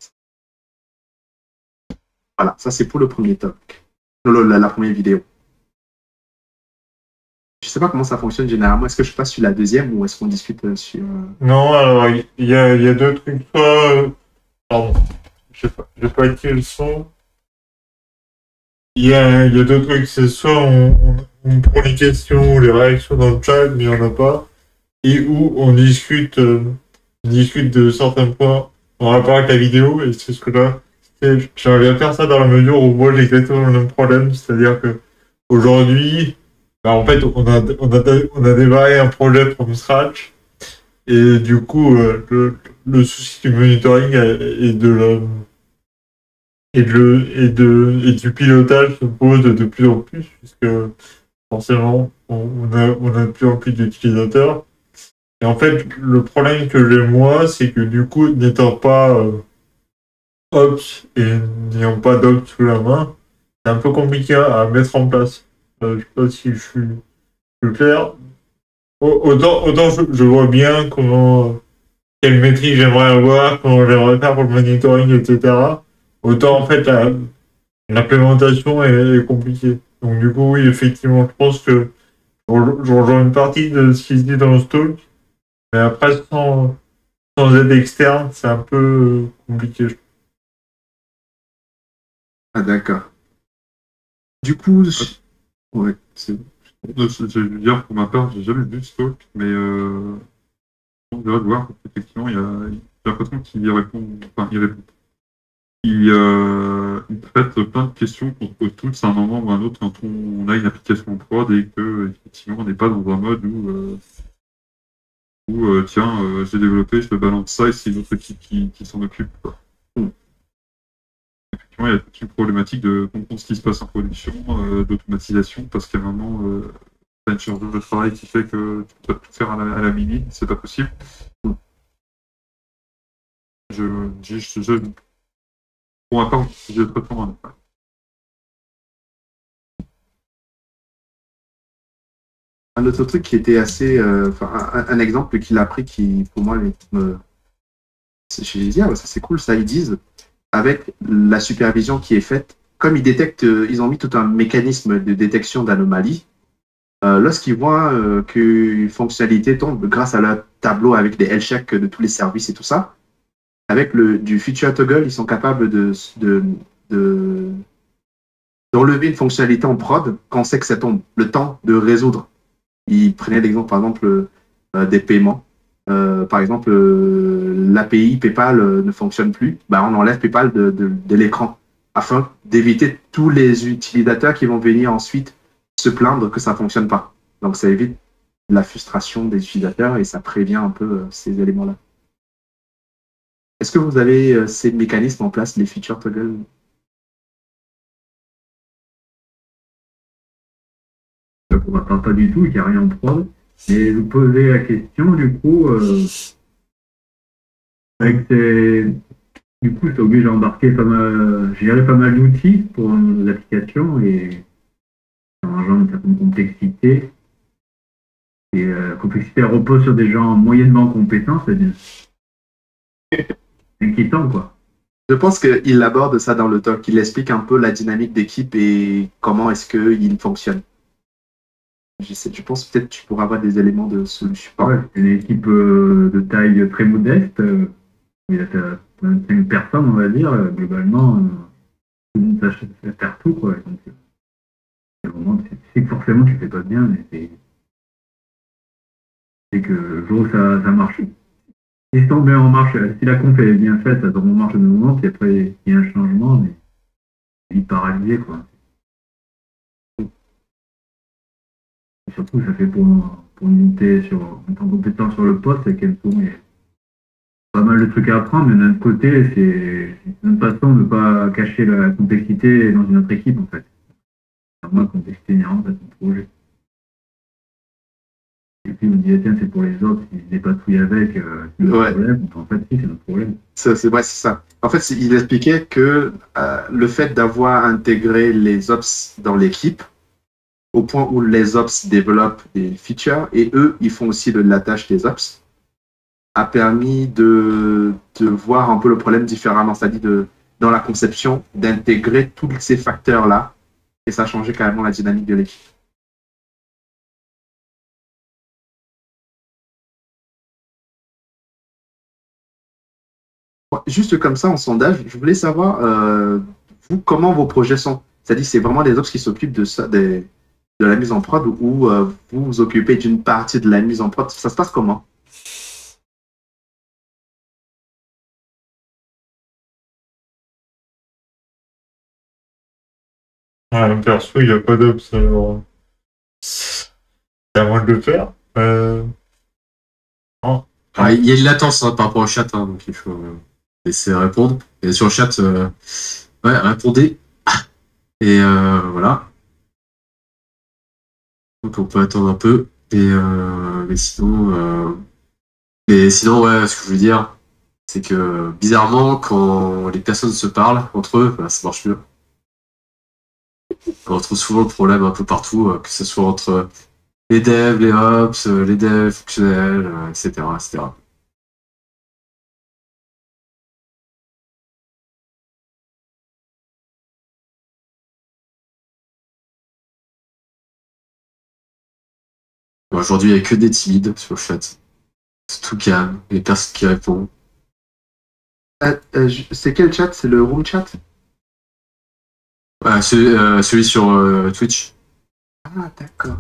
Voilà, ça c'est pour le premier topic. La, la, la première vidéo. Je sais pas comment ça fonctionne généralement. Est-ce que je passe sur la deuxième ou est-ce qu'on discute euh, sur... Non, alors, il y a, il y a deux trucs. Soit, euh, pardon, je sais pas, j'ai pas écrit le son. Il y a, il y a deux trucs, c'est soit on, on, on prend les questions ou les réactions dans le chat, mais il n'y en a pas. Et où on discute, euh, on discute de certains points en rapport avec la vidéo, et c'est ce que là, c'est- j'aimerais bien faire ça dans la mesure où moi j'ai exactement le même problème, c'est-à-dire que aujourd'hui, bah, en fait, on a, on a, on a démarré un projet from scratch, et du coup, euh, le, le souci du monitoring et de la, et, de, le- et, de, et du pilotage se pose de plus en plus, puisque forcément, on, on a, on a de plus en plus d'utilisateurs. Et en fait, le problème que j'ai moi, c'est que du coup, n'étant pas euh, Ops et n'ayant pas d'Ops sous la main, c'est un peu compliqué à mettre en place. Euh, je sais pas si je suis, je suis clair. Au- Autant, autant je, je vois bien comment, quelle maîtrise j'aimerais avoir, comment j'aimerais faire pour le monitoring, et cetera. Autant en fait, la- l'implémentation est, est compliquée. Donc du coup, oui, effectivement, je pense que je re- je rejoins une partie de ce qui se dit dans le talk, mais après, sans, sans aide externe, c'est un peu euh, compliqué. Ah, d'accord. Du coup, je- ouais, c'est bon. Euh, Je je veux dire, pour ma part, j'ai jamais vu ce talk, mais euh, on devrait le voir, parce qu'effectivement, il y a, j'ai l'impression qu'il répond, enfin, il répond. Il, euh, il traite plein de questions qu'on se pose tous à un moment ou à un autre quand on a une application en prod et que, effectivement, on n'est pas dans un mode où, euh, où euh, tiens, euh, j'ai développé, je te balance ça et c'est une autre équipe qui, qui s'en occupe, quoi. Mm. Effectivement, il y a toute une problématique de comprendre ce qui se passe en production, euh, d'automatisation, parce qu'à un moment, euh, t'as une charge de travail qui fait que tu peux pas tout faire à la, à la minute, c'est pas possible. Je, je, je, je- pour ma part, je très très loin. Un autre truc qui était assez... euh, Enfin, un, un exemple qu'il a pris qui, pour moi, me... c'est- je dis, ah, ouais, ça c'est cool, ça, ils disent, avec la supervision qui est faite, comme ils détectent, euh, ils ont mis tout un mécanisme de détection d'anomalies. Euh, lorsqu'ils voient euh, qu'une fonctionnalité tombe grâce à leur tableau avec des health checks de tous les services et tout ça, avec le, du feature toggle, ils sont capables de, de, de- d'enlever une fonctionnalité en prod quand on sait que ça tombe, le temps de résoudre. Ils prenaient l'exemple, par exemple, euh, des paiements. Euh, par exemple, euh, l'A P I PayPal euh, ne fonctionne plus, bah, on enlève PayPal de, de, de l'écran afin d'éviter tous les utilisateurs qui vont venir ensuite se plaindre que ça ne fonctionne pas. Donc ça évite la frustration des utilisateurs et ça prévient un peu euh, ces éléments-là. Est-ce que vous avez euh, ces mécanismes en place, les feature toggle? On ne parle pas du tout, il n'y a rien en prod. Et vous posez la question, du coup, euh, avec ces... Du coup, c'est obligé d'embarquer pas mal, gérer pas mal d'outils pour nos applications et ça engendre une certaine complexité. Et euh, la complexité elle repose sur des gens moyennement compétents, c'est inquiétant, quoi. Je pense qu'il aborde ça dans le talk, il explique un peu la dynamique d'équipe et comment est-ce qu'il fonctionne. Je, sais, je pense peut-être que tu pourras avoir des éléments de solution. Ouais, c'est une équipe euh, de taille très modeste. Euh, il y a vingt-cinq personnes, on va dire, euh, globalement. Euh, tout le monde sache faire tout, quoi. Donc, euh, c'est vraiment, tu sais que forcément, tu fais pas bien, mais c'est c'est que le jour où ça, ça marche. Si ça tombe bien en marche, si la conf est bien faite, ça tombe en marche de moment, puis après, il y a un changement, mais il est paralysé, quoi. Et surtout, ça fait pour, pour une montée sur, en tant que compétent sur le poste, c'est qu'elle tourne. Pas mal de trucs à apprendre, mais d'un autre côté, c'est une façon de ne pas cacher la complexité dans une autre équipe, en fait. À moins la complexité inhérente à ton projet. Et puis, on dit, tiens, c'est pour les autres, ils se dépatouillent avec, euh, c'est notre Ouais. problème. En fait, si, c'est notre problème. Ça, c'est ouais, c'est ça. En fait, c'est- il expliquait que euh, le fait d'avoir intégré les ops dans l'équipe, au point où les ops développent des features, et eux, ils font aussi de la tâche des ops, a permis de, de voir un peu le problème différemment, c'est-à-dire de, dans la conception, d'intégrer tous ces facteurs-là, et ça a changé carrément la dynamique de l'équipe. Ouais, juste comme ça, en sondage, je voulais savoir, euh, vous, comment vos projets sont. C'est-à-dire, c'est vraiment les ops qui s'occupent de ça, des- de la mise en prod, ou euh, vous vous occupez d'une partie de la mise en prod. Ça se passe comment? Ouais, perso, il n'y a pas d'ops, alors c'est à moi de le faire. Euh... non. Ah, il y a une latence hein, par rapport au chat, hein, donc il faut euh, laisser répondre. Et sur le chat, euh, ouais, répondez. Et euh, voilà. Donc on peut attendre un peu. Et euh, mais sinon, euh, mais sinon, ouais, ce que je veux dire, c'est que bizarrement, quand les personnes se parlent entre eux, bah, ça marche mieux. On retrouve souvent le problème un peu partout, euh, que ce soit entre les devs, les ops, euh, les devs fonctionnels, euh, et cetera, et cetera. Bon, aujourd'hui, il n'y a que des timides sur le chat. C'est tout calme, les personnes qui répondent. Euh, euh, je- c'est quel chat? C'est le room chat? Ouais, celui, euh, celui sur euh, Twitch. Ah, d'accord.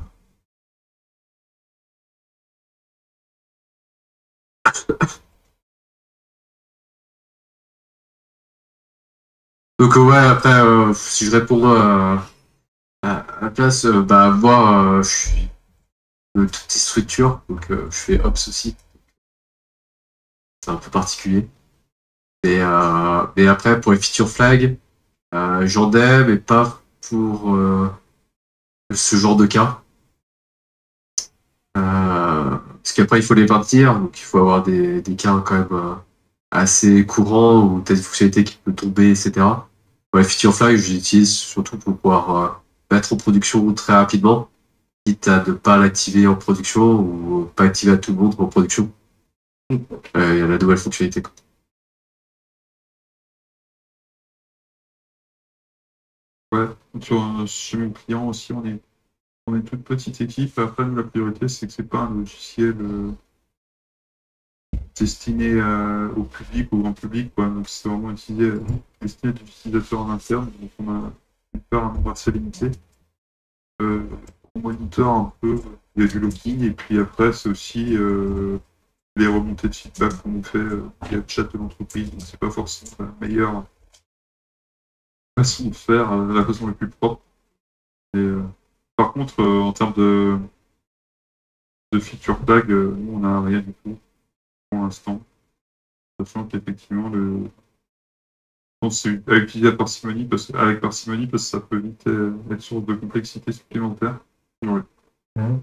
Donc euh, ouais, après, euh, si je réponds euh, à, à la place, euh, bah moi, euh, je suis de toutes ces structures, donc euh, je fais Ops aussi. C'est un peu particulier. Et, euh, mais après, pour les feature flags, euh, j'en ai, mais pas pour euh, ce genre de cas. Euh, parce qu'après, il faut les maintenir, donc il faut avoir des, des cas quand même euh, assez courants où t'as une fonctionnalité qui peut tomber, et cetera. Pour les feature flags, je l'utilise surtout pour pouvoir euh, mettre en production très rapidement, quitte à ne pas l'activer en production ou pas activer à tout le monde en production. Euh, Il y a la nouvelle fonctionnalité. quoi. Ouais, sur, euh, chez mon client aussi, on est, on est toute petite équipe. Après, nous, la priorité, c'est que c'est pas un logiciel euh, destiné euh, au public, au grand public, quoi. Donc, c'est vraiment utilisé, euh, destiné aux utilisateurs en interne. Donc, on a une part un nombre assez limité. Euh, on monitor un peu, il y a du logging, et puis après, c'est aussi euh, les remontées de feedback qu'on nous fait euh, via le chat de l'entreprise. Donc, c'est pas forcément la meilleure façon de faire, euh, la façon la plus propre. Et, euh, par contre, euh, en termes de, de feature flag, euh, nous, on n'a rien du tout pour l'instant. Sachant qu'effectivement, le... je pense que c'est à utiliser à parcimonie parce... avec parcimonie parce que ça peut vite euh, être source de complexité supplémentaire. Ouais. Mmh.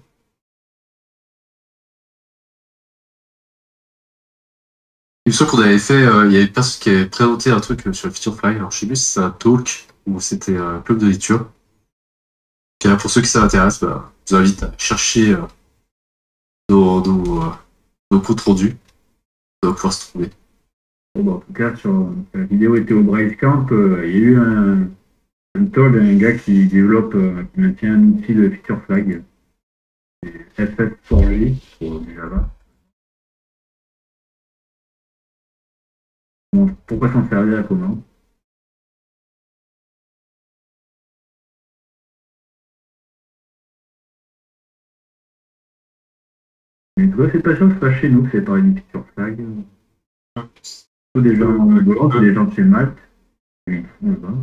Il me semble qu'on avait fait, euh, il y avait une personne qui avait présenté un truc euh, sur le feature flag. Alors, je sais plus si c'est un talk ou c'était un club de lecture. Et, euh, pour ceux qui ça intéresse, bah, je vous invite à chercher euh, nos, nos, euh, nos comptes rendus. Ça va pouvoir se trouver. Bon, bah, en tout cas, sur la vidéo était au Braille Camp, euh, il y a eu un, un talk d'un gars qui développe, euh, qui maintient un outil de feature flag. C'est F F quatre J pour du Java. Bon, pourquoi s'en servir, comment? Mais toi, c'est pas sûr, c'est pas chez nous que c'est pareil du feature flag. Tous des gens en dehors, c'est des gens de chez Malte. Ils font là-bas.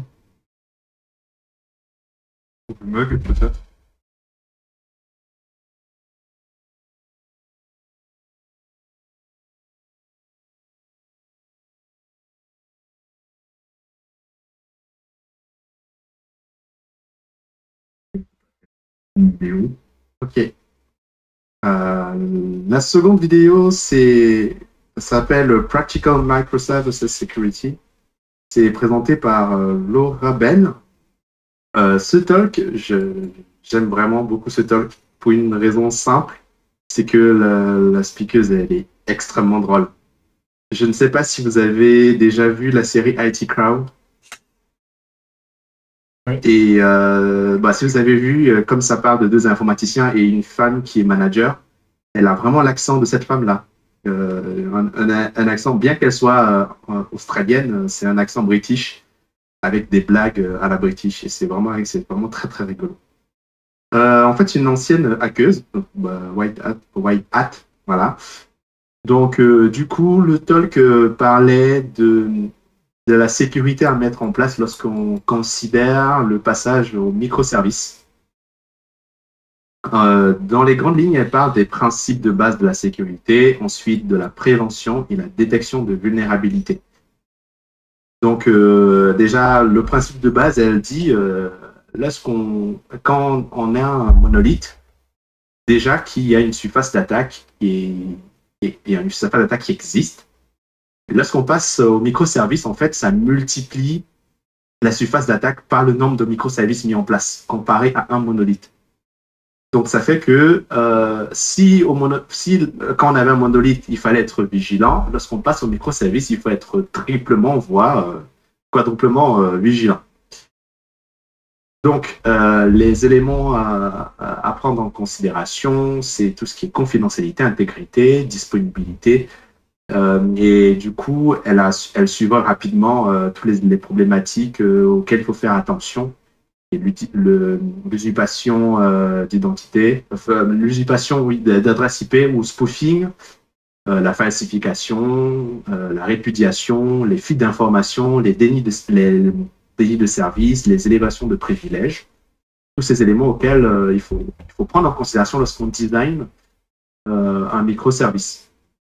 Pour le mug, peut-être. Une vidéo. Ok. Euh, la seconde vidéo, c'est, ça s'appelle Practical Microservices Security. C'est présenté par euh, Laura Ben. Euh, ce talk, je- j'aime vraiment beaucoup ce talk pour une raison simple, c'est que la, la speakeuse, elle est extrêmement drôle. Je ne sais pas si vous avez déjà vu la série I T Crowd. Oui. Et euh, bah, si vous avez vu, euh, comme ça parle de deux informaticiens et une femme qui est manager, elle a vraiment l'accent de cette femme-là. Euh, un, un, un accent, bien qu'elle soit euh, australienne, c'est un accent british avec des blagues à la british et c'est vraiment, c'est vraiment très très rigolo. Euh, en fait, une ancienne hackeuse, bah, White Hat, White Hat, voilà. Donc, euh, du coup, le talk euh, parlait de, de la sécurité à mettre en place lorsqu'on considère le passage au microservice. Euh, dans les grandes lignes, elle parle des principes de base de la sécurité, ensuite de la prévention et la détection de vulnérabilité. Donc, euh, déjà, le principe de base, elle dit, euh, lorsqu'on, quand on a un monolithe, déjà qu'il y a une surface d'attaque et, et, et une surface d'attaque qui existe. Et lorsqu'on passe au microservice, en fait, ça multiplie la surface d'attaque par le nombre de microservices mis en place, comparé à un monolithe. Donc, ça fait que euh, si, au mono, si quand on avait un monolithe, il fallait être vigilant, lorsqu'on passe au microservice, il faut être triplement, voire euh, quadruplement euh, vigilant. Donc, euh, les éléments à, à prendre en considération, c'est tout ce qui est confidentialité, intégrité, disponibilité. Euh, et du coup, elle, a, elle suivra rapidement euh, toutes les, les problématiques euh, auxquelles il faut faire attention. L'usurpation euh, d'identité, enfin, l'usurpation oui, d'adresse I P ou spoofing, euh, la falsification, euh, la répudiation, les fuites d'informations, les dénis de... Les, délit de service, les élévations de privilèges, tous ces éléments auxquels euh, il, faut, il faut prendre en considération lorsqu'on design euh, un microservice.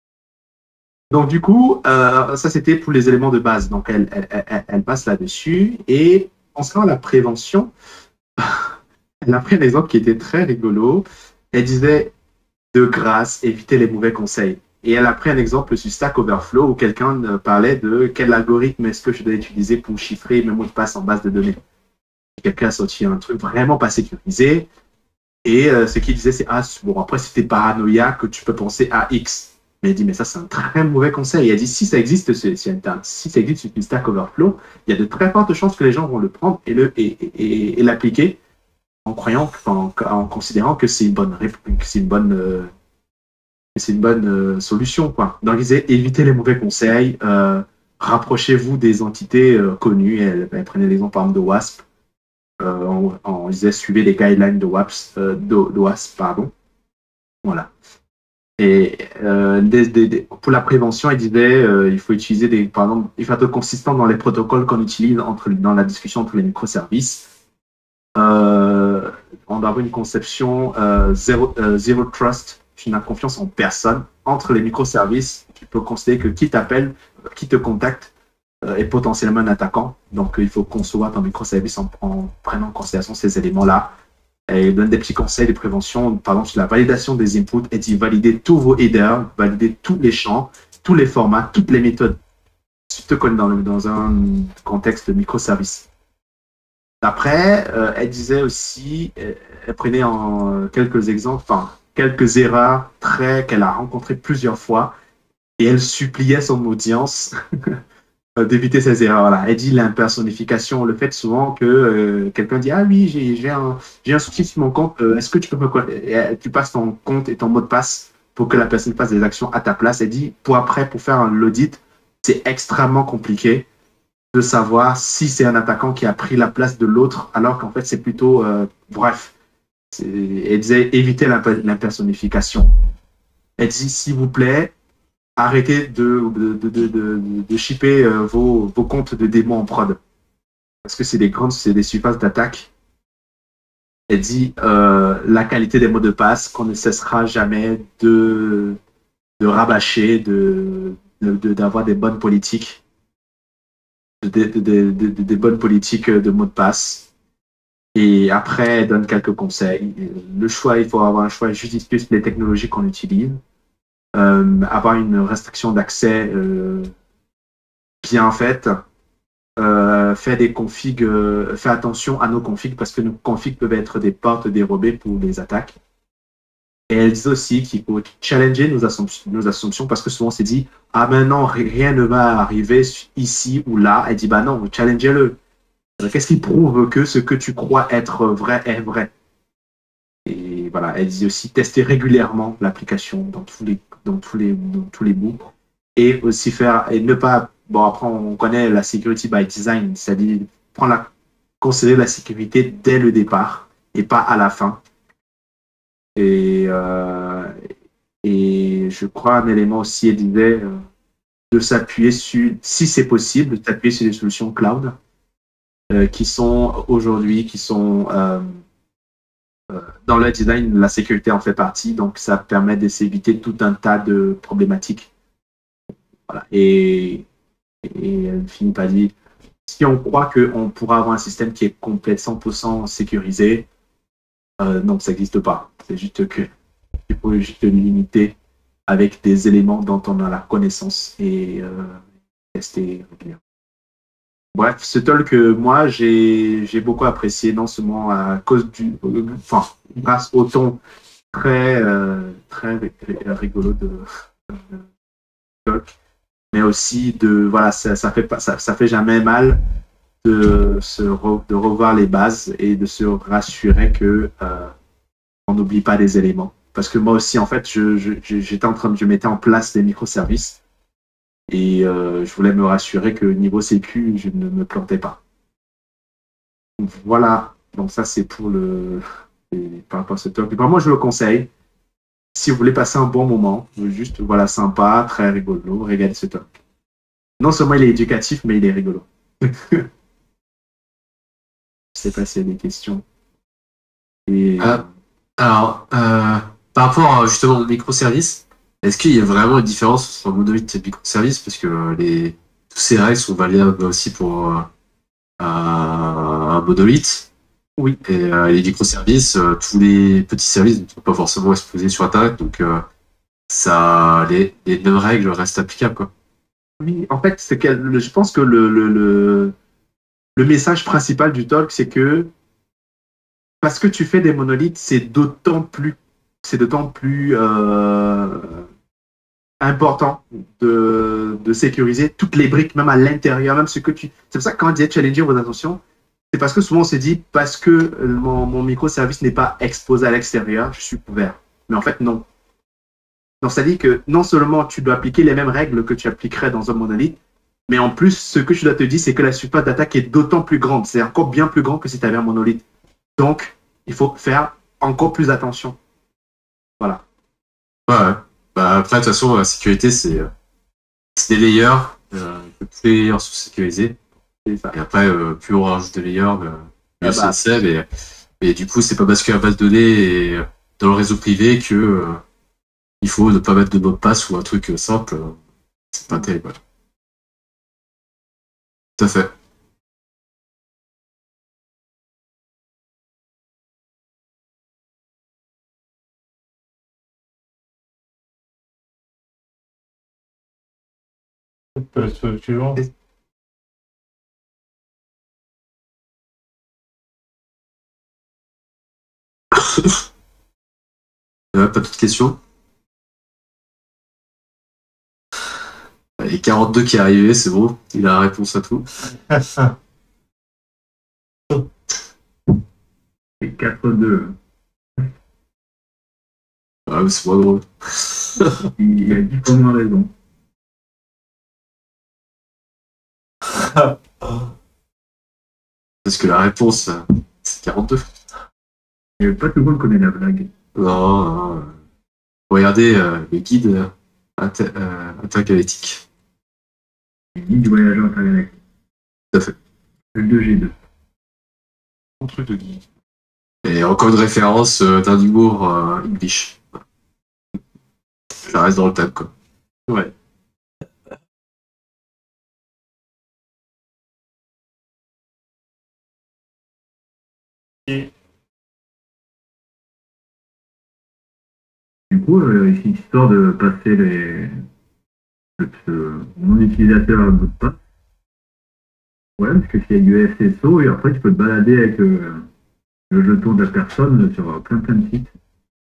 Donc du coup, euh, ça c'était pour les éléments de base. Donc elle, elle, elle, elle passe là-dessus. Et en ce qui concerne la prévention, elle a pris un exemple qui était très rigolo. Elle disait, de grâce, évitez les mauvais conseils. Et elle a pris un exemple sur Stack Overflow où quelqu'un parlait de quel algorithme est-ce que je dois utiliser pour chiffrer mes mots de passe en base de données. Quelqu'un a sorti un truc vraiment pas sécurisé. Et euh, ce qu'il disait, c'est ah, bon, après, si t'es paranoïaque, tu peux penser à X. Mais elle dit, mais ça, c'est un très mauvais conseil. Et elle dit, si ça existe, si, si ça existe sur Stack Overflow, il y a de très fortes chances que les gens vont le prendre et le et, et, et, et l'appliquer en croyant, en, en considérant que c'est une bonne, c'est une bonne euh, c'est une bonne euh, solution, quoi. Donc, il disait, évitez les mauvais conseils, euh, rapprochez-vous des entités euh, connues. Elle, elle prenait l'exemple, par exemple, de WASP. Euh, on, on disait, suivez les guidelines de WASP, euh, de, de WASP, pardon. Voilà. Et euh, des, des, des, pour la prévention, il disait, euh, il faut utiliser des, par exemple, il faut être consistant dans les protocoles qu'on utilise entre, dans la discussion entre les microservices. Euh, on doit avoir une conception euh, zéro, euh, zéro trust. Tu n'as confiance en personne. Entre les microservices, tu peux considérer que qui t'appelle, qui te contacte euh, est potentiellement un attaquant. Donc, euh, il faut concevoir ton microservice en, en prenant en considération ces éléments-là. Et il donne des petits conseils de prévention, par exemple, sur la validation des inputs, et dit valider tous vos headers, valider tous les champs, tous les formats, toutes les méthodes. Surtout dans, le, dans un contexte de microservice. Après, euh, elle disait aussi, elle prenait en quelques exemples, enfin, quelques erreurs très qu'elle a rencontrées plusieurs fois et elle suppliait son audience d'éviter ces erreurs-là. Elle dit l'impersonnification, le fait souvent que euh, quelqu'un dit « Ah oui, j'ai un, un souci sur mon compte, euh, est-ce que tu peux me... » et tu passes ton compte et ton mot de passe pour que la personne fasse des actions à ta place. Elle dit, pour après, pour faire l'audit, c'est extrêmement compliqué de savoir si c'est un attaquant qui a pris la place de l'autre, alors qu'en fait, c'est plutôt... Euh, bref. Elle disait éviter l'impersonnification. Elle dit s'il vous plaît, arrêtez de, de, de, de, de shipper euh, vos, vos comptes de démons en prod. Parce que c'est des grandes, c'est des surfaces d'attaque. Elle dit euh, la qualité des mots de passe, qu'on ne cessera jamais de, de rabâcher, de, de, d'avoir des bonnes politiques, de, de, de, de, de, des bonnes politiques de mots de passe. Et après, elle donne quelques conseils. Le choix, il faut avoir un choix judicieux sur les technologies qu'on utilise. Euh, avoir une restriction d'accès euh, bien faite. Euh, faire des configs, euh, faire attention à nos configs parce que nos configs peuvent être des portes dérobées pour les attaques. Et elle dit aussi qu'il faut challenger nos assumptions, nos assumptions parce que souvent on s'est dit ah ben non, rien ne va arriver ici ou là. Elle dit bah non, challengez-le. Qu'est-ce qui prouve que ce que tu crois être vrai est vrai? Et voilà, elle dit aussi tester régulièrement l'application dans tous les dans tous les, dans tous les bouts. Et aussi faire, et ne pas, bon après on connaît la security by design, c'est-à-dire prendre la, considérer la sécurité dès le départ et pas à la fin. Et, euh, et je crois un élément aussi, elle disait, euh, de s'appuyer sur, si c'est possible, de s'appuyer sur des solutions cloud euh, qui sont aujourd'hui, qui sont euh, euh, dans le design, la sécurité en fait partie, donc ça permet de s'éviter tout un tas de problématiques. Voilà. Et, et elle finit par dire, si on croit qu'on pourra avoir un système qui est complètement cent pour cent sécurisé, euh, non, ça n'existe pas. C'est juste que il faut juste le limiter avec des éléments dont on a la connaissance et euh, tester régulièrement. Bref, ce talk que moi j'ai j'ai beaucoup apprécié, non seulement à cause du, enfin grâce au ton très euh, très rigolo de, de talk, mais aussi de voilà, ça, ça fait pas ça, ça fait jamais mal de se re, de revoir les bases et de se rassurer que euh, on n'oublie pas des éléments. Parce que moi aussi, en fait, je, je, j'étais en train de, je mettais en place des microservices et euh, je voulais me rassurer que niveau sécu, je ne me plantais pas. Donc, voilà. Donc ça, c'est pour le par rapport à ce talk. Moi, je le conseille. Si vous voulez passer un bon moment, juste voilà, sympa, très rigolo, regardez ce talk. Non seulement il est éducatif, mais il est rigolo. Je sais pas s'il y a des questions. Et... Euh, alors, euh, par rapport justement aux microservices, est-ce qu'il y a vraiment une différence entre monolithe et microservice? Parce que les, tous ces règles sont validables aussi pour euh, un monolithe. Oui. Et euh, les microservices, euh, tous les petits services ne sont pas forcément exposés sur Internet, donc euh, ça, les, les mêmes règles restent applicables, quoi. Oui, en fait, c'est que je pense que le, le, le, le message principal du talk, c'est que parce que tu fais des monolithes, c'est d'autant plus, c'est d'autant plus euh, important de, de sécuriser toutes les briques, même à l'intérieur, même ce que tu. C'est pour ça que quand on dit challenger vos intentions, c'est parce que souvent on se dit parce que mon, mon microservice n'est pas exposé à l'extérieur, je suis couvert. Mais en fait, non. Donc, ça dit que non seulement tu dois appliquer les mêmes règles que tu appliquerais dans un monolithe, mais en plus, ce que tu dois te dire, c'est que la surface d'attaque est d'autant plus grande. C'est encore bien plus grand que si tu avais un monolithe. Donc, il faut faire encore plus attention. Voilà. Ouais. Bah, après, de toute façon, la sécurité, c'est des layers. Euh, tous les layers sont sécurisés. C'est ça. Et après, euh, plus on rajoute des layers, euh, mieux Ah bah. c'est. Mais, mais du coup, c'est pas parce que la base de données est dans le réseau privé que euh, il faut ne pas mettre de mot de passe ou un truc simple. Euh, c'est pas terrible. Tout à fait. peut être le suivant. Euh, pas toute question. Et quarante-deux qui est arrivé, c'est bon, il a la réponse à tout. Et quatre deux. Ah, mais c'est moins drôle. Il a dix fois moins raison. Parce que la réponse, c'est quarante-deux. Et pas tout le monde connaît la blague. Non, non. Regardez euh, le guide euh, inter euh, intergalactique. Le guide du voyageur intergalactique. Tout à fait. Le deux G deux. Un truc de geek. Et encore une référence euh, d'un humour euh, English. Ça reste dans le thème, quoi. Ouais. Et Du coup, euh, ici, histoire de passer les... le, ce- mon utilisateur à mot de passe. Ouais, parce que s'il y a du S S O, et après tu peux te balader avec euh, le jeton de la personne sur plein plein de sites.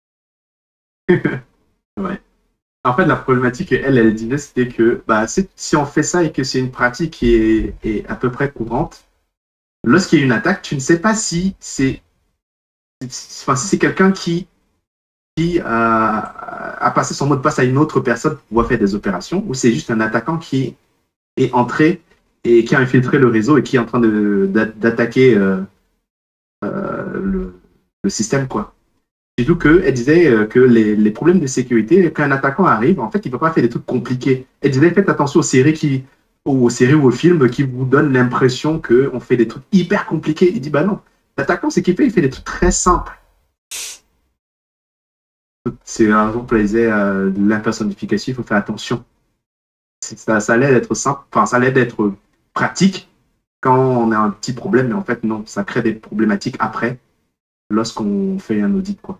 Ouais. En fait, la problématique, elle, elle disait, c'était que bah, si on fait ça et que c'est une pratique qui est, est à peu près courante, lorsqu'il y a une attaque, tu ne sais pas si c'est enfin, si c'est quelqu'un qui, qui a, à passer son mot de passe à une autre personne pour pouvoir faire des opérations, ou c'est juste un attaquant qui est entré et qui a infiltré le réseau et qui est en train de, d'a- d'attaquer euh, euh, le, le système, quoi. Surtout qu'elle disait euh, que les, les problèmes de sécurité, quand un attaquant arrive, en fait, il ne peut pas faire des trucs compliqués. Elle disait, faites attention aux séries, qui, aux séries ou aux films qui vous donnent l'impression qu'on fait des trucs hyper compliqués. Il dit, bah non, l'attaquant, c'est qu'il fait, il fait des trucs très simples. C'est par exemple, elle disait, euh, l'impersonnification, il faut faire attention. C'est- Ça, ça allait d'être simple, enfin, ça allait d'être pratique quand on a un petit problème, mais en fait, non, ça crée des problématiques après, lorsqu'on fait un audit, quoi.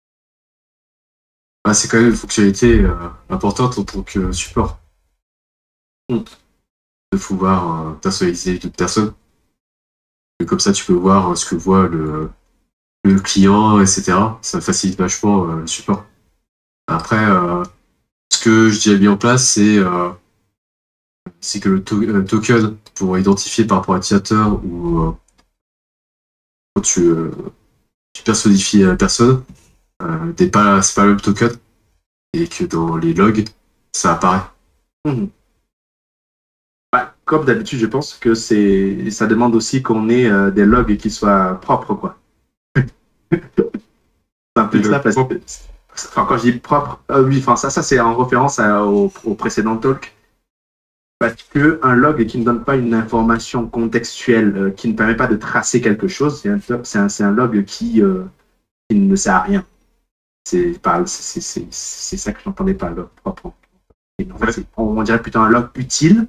Ah, c'est quand même une fonctionnalité euh, importante en tant que support. Mm. De pouvoir euh, personnaliser toute personne. Et comme ça, tu peux voir euh, ce que voit le, le client, et cetera. Ça facilite vachement euh, le support. Après, euh, ce que j'ai mis en place, c'est euh, c'est que le to- euh, token pour identifier par rapport à l'utilisateur ou euh, quand tu, euh, tu personnifies la personne, euh, t'es pas, c'est pas le même token et que dans les logs, ça apparaît. Mhm. Bah, comme d'habitude, je pense que c'est, ça demande aussi qu'on ait euh, des logs qui soient propres, quoi. C'est un peu Des ça logs parce que, propres. enfin, quand je dis propre, euh, oui, enfin, ça, ça c'est en référence à- au, au précédent talk. Parce que un log qui ne donne pas une information contextuelle, euh, qui ne permet pas de tracer quelque chose, c'est un, c'est un, c'est un log qui, euh, qui ne sert à rien. C'est pas, c'est, c'est, c'est ça que j'entendais pas, log propre. Et en fait, Ouais. c'est- on, on dirait plutôt un log utile.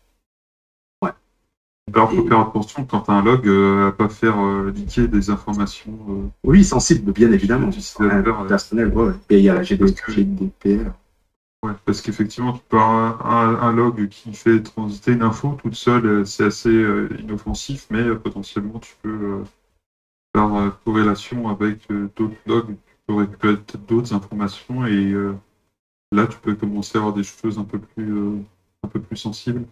Alors, faut Et- faire attention quand t'as un log euh, à pas faire euh, leaker des informations. euh, Oui, sensible, bien évidemment. Utilisateur, Un ouais. personnel, ouais, ouais. Et il y a la G D, Parce que- G D P R. Ouais, parce qu'effectivement, tu peux avoir un, un, un log qui fait transiter une info toute seule, euh, c'est assez euh, inoffensif, mais euh, potentiellement tu peux euh, faire euh, corrélation avec euh, d'autres logs, tu peux récupérer peut-être d'autres informations et euh, là tu peux commencer à avoir des choses un peu plus, euh, un peu plus sensibles.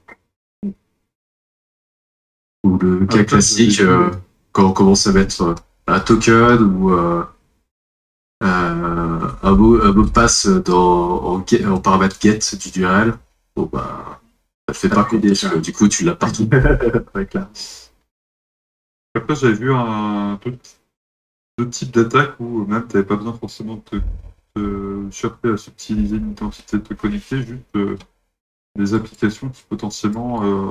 Ou le cas Après, classique, j'ai vu- euh, quand on commence à mettre euh, un token ou euh, euh, un, mot, un mot de passe dans, en, get- en paramètre get du U R L, bon bah, ça le fait Ça pas fait quoi, parce déjà. que du coup tu l'as partout. Ouais, clair. Après, j'avais vu un d'autres d'autres types d'attaques où même tu n'avais pas besoin forcément de te, te chercher à subtiliser une identité, de te connecter, juste euh, des applications qui potentiellement euh,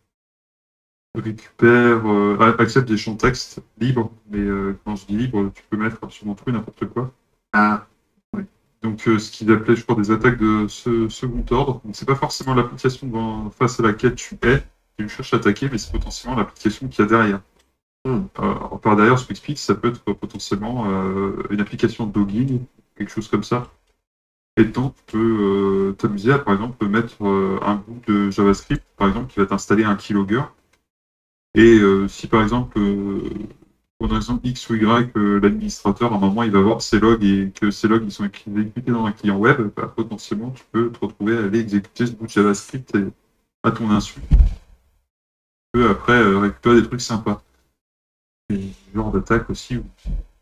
récupèrent, euh, a- acceptent des champs texte libres. Mais euh, quand je dis libre, tu peux mettre absolument tout et n'importe quoi. Ah, Donc, euh, ce qu'ils appelaient, je crois, des attaques de ce, second ordre. Donc, c'est pas forcément l'application dans- face à laquelle tu es, tu cherches à attaquer, mais c'est potentiellement l'application qu'il y a derrière. Hmm. Euh, par derrière, je m'explique, ça peut être potentiellement euh, une application de logging, quelque chose comme ça. Et donc, tu peux euh, t'amuser à, par exemple, mettre euh, un bout de JavaScript, par exemple, qui va t'installer un keylogger. Et euh, si, par exemple, euh, pour une raison X ou Y, euh, l'administrateur, à un moment, il va voir ces logs et que ces logs ils sont exécutés dans un client web, bah, potentiellement, tu peux te retrouver à aller exécuter ce bout de JavaScript et- à ton insu. Tu peux après euh, récupérer des trucs sympas. Et ce genre d'attaque aussi. où-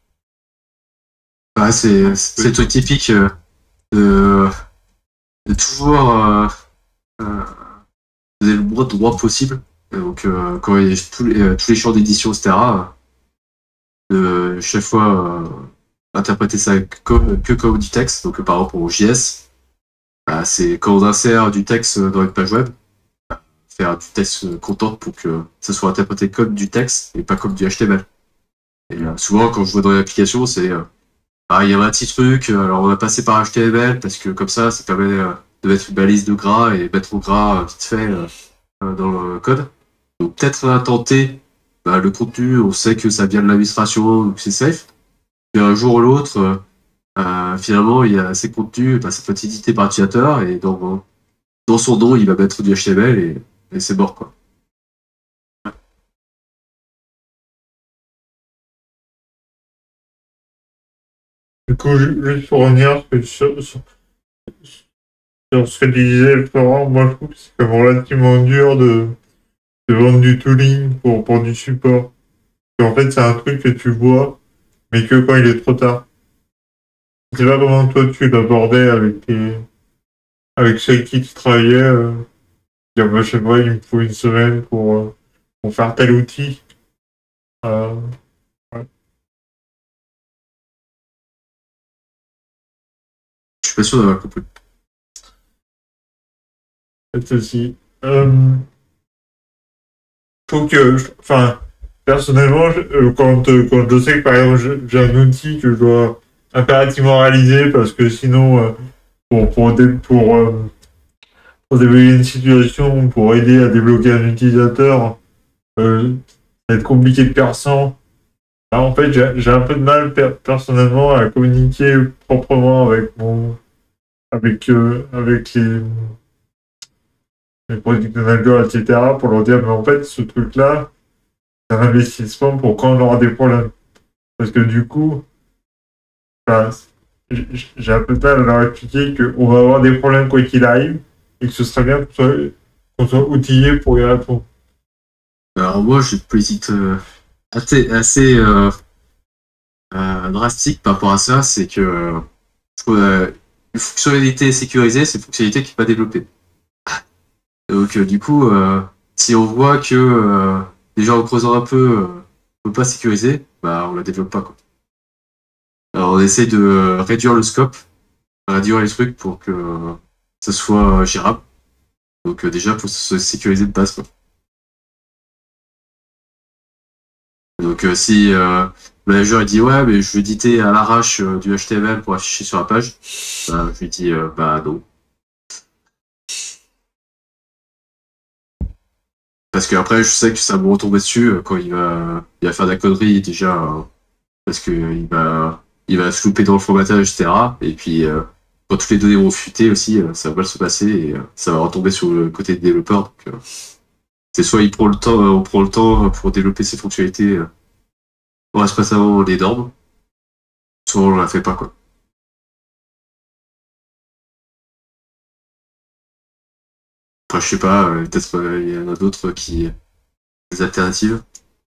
Ouais, c'est c'est le truc typique euh, de, de toujours euh, euh, donner le moins de droit possible. Et donc, euh, quand il y a tous les, euh, tous les champs d'édition, et cetera, euh, de chaque fois euh, interpréter ça comme, que comme du texte. Donc, euh, par exemple, au J S, bah, c'est quand on insère du texte dans une page web, bah, faire du texte content pour que ça soit interprété comme du texte et pas comme du H T M L. Et euh, souvent, quand je vois dans l'application, c'est euh, ah, il y a un petit truc, euh, alors on va passer par H T M L parce que comme ça, ça permet euh, de mettre une balise de gras et mettre au gras euh, vite fait euh, euh, dans le code. Donc peut-être euh, tenter bah, le contenu, on sait que ça vient de l'administration ou que c'est safe. Puis un jour ou l'autre, euh, euh, finalement, il y a ces contenus, bah, ça peut être édité par l'utilisateur et dans, dans son nom, il va mettre du H T M L et, et c'est mort quoi. Du coup, ju- juste pour revenir sur, sur, sur ce que tu disais, Florent, moi je trouve que c'est quand même relativement dur de, de vendre du tooling pour, pour du support. En fait, c'est un truc que tu vois, mais que quand il est trop tard. je sais pas comment toi tu l'abordais avec tes, avec ceux avec qui tu travaillais. Euh, dire, bah, je sais pas, il me faut une semaine pour, euh, pour faire tel outil. Euh, ouais, Je suis pas sûr d'avoir compris. peut-être aussi. Euh, faut que, je- enfin, personnellement, je- euh, quand, euh, quand je sais que par exemple je- j'ai un outil que je dois impérativement réaliser parce que sinon, euh, pour, pour, dé- pour, euh, pour débloquer une situation, pour aider à débloquer un utilisateur, euh, ça va être compliqué de faire sans. Là, en fait, j'ai j'ai un peu de mal per- personnellement à communiquer proprement avec mon, avec, euh, avec les, les product managers, et cetera, pour leur dire, mais en fait, ce truc-là, c'est un investissement pour quand on aura des problèmes. Parce que du coup, enfin, j- j- j'ai un peu de mal à leur expliquer qu'on va avoir des problèmes quoi qu'il arrive et que ce serait bien qu'on soit, qu'on soit outillé pour y répondre. Alors moi, j'ai une politique euh, assez, assez euh, euh, drastique par rapport à ça, c'est que euh, euh, une fonctionnalité sécurisée, c'est une fonctionnalité qui n'est pas développée. Donc euh, du coup, euh, si on voit que euh, déjà en creusant un peu, euh, on peut pas sécuriser, bah on la développe pas quoi. Alors on essaye de euh, réduire le scope, réduire les trucs pour que euh, ça soit euh, gérable. Donc euh, déjà pour se sécuriser de base quoi. Donc euh, si euh, le manager il dit ouais mais je veux éditer à l'arrache euh, du H T M L pour afficher sur la page, bah, je lui dis euh, bah non. Parce que après je sais que ça va me retomber dessus euh, quand il va, il va faire de la connerie déjà. Euh, parce que euh, il va, il va se louper dans le formatage, et cetera. Et puis, euh, quand toutes les données vont fuiter aussi, euh, ça va mal se passer et euh, ça va retomber sur le côté des développeurs. Donc, euh, c'est soit il prend le temps, euh, on prend le temps pour développer ces fonctionnalités euh, en respectant les normes, soit on la fait pas, quoi. Après, je sais pas, euh, peut-être euh, il y en a d'autres qui, des alternatives.